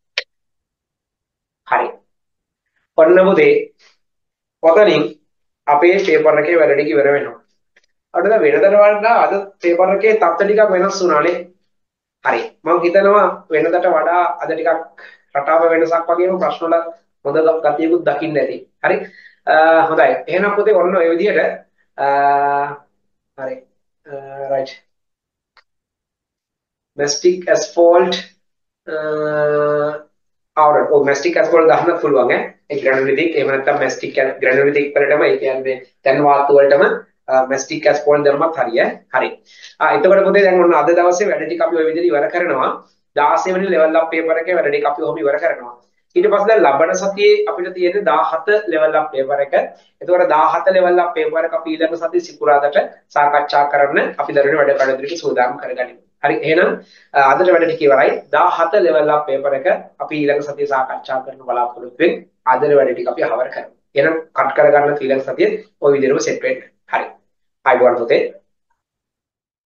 හරි. ඔන්න පුතේ ඔතනින් අපේ පේපර් එකේ වැඩ ටික ඉවර වෙනවා. අද වෙනදට වඩා අද පේපර් එකේ තත්ත්ව ටිකක් වෙනස් වුණානේ. හරි. මම හිතනවා වෙනදට වඩා අද ටිකක් රටාව වෙනසක් වගේම ප්‍රශ්න වල හොඳ ගතියකුත් දකින්න ඇති. හරි. හොඳයි. එහෙනම් පුතේ ඔන්න ඔය විදිහට හරි. right. Mastic asphalt අවුරට ඔව් මැස්ටික් ඇස්ෆෝල්ට් ගහන්න පුළුවන් ඈ ඒ ග්‍රැනුලිටික් එහෙම නැත්නම් මැස්ටික් ග්‍රැනුලිටික් වලටම ඒ කියන්නේ දැන් වාතු වලටම මැස්ටික් ඇස්ෆෝල්ට් දැම්මත් හරිය හරි එතකොට පොතේ දැන් ඔන්න අද දවසේ වැඩ ටික අපි ওই විදිහට ඉවර කරනවා 16 වෙනි ලෙවල් අප් පේපර් එකේ වැඩ ටික අපි ඔහොම ඉවර කරනවා ඊට පස්සේ දැන් ලබන සතියේ අපිට තියෙන්නේ 17 ලෙවල් අප් පේපර් එක එතකොට 17 ලෙවල් අප් පේපර් එක අපි ඊළඟ සතියේ සිකුරාදට සාකච්ඡා කරන්න අපි දරුවනේ වැඩ කටයුතු ටික සූදානම් කරගනිමු හරි එහෙනම් අදට වැඩ ටික ඉවරයි 17 ලෙවල් අප් පේපර් එක අපි ඊළඟ සතියේ සාකච්ඡා කරන්න බලාපොරොත්තු වෙන්නේ අදට වැඩ ටික අපි හවර කරමු එහෙනම් කට් කරගන්න ඊළඟ සතියේ ওই විදිහටම සෙට් වෙන්න හරි ආයිබෝන් පුතේ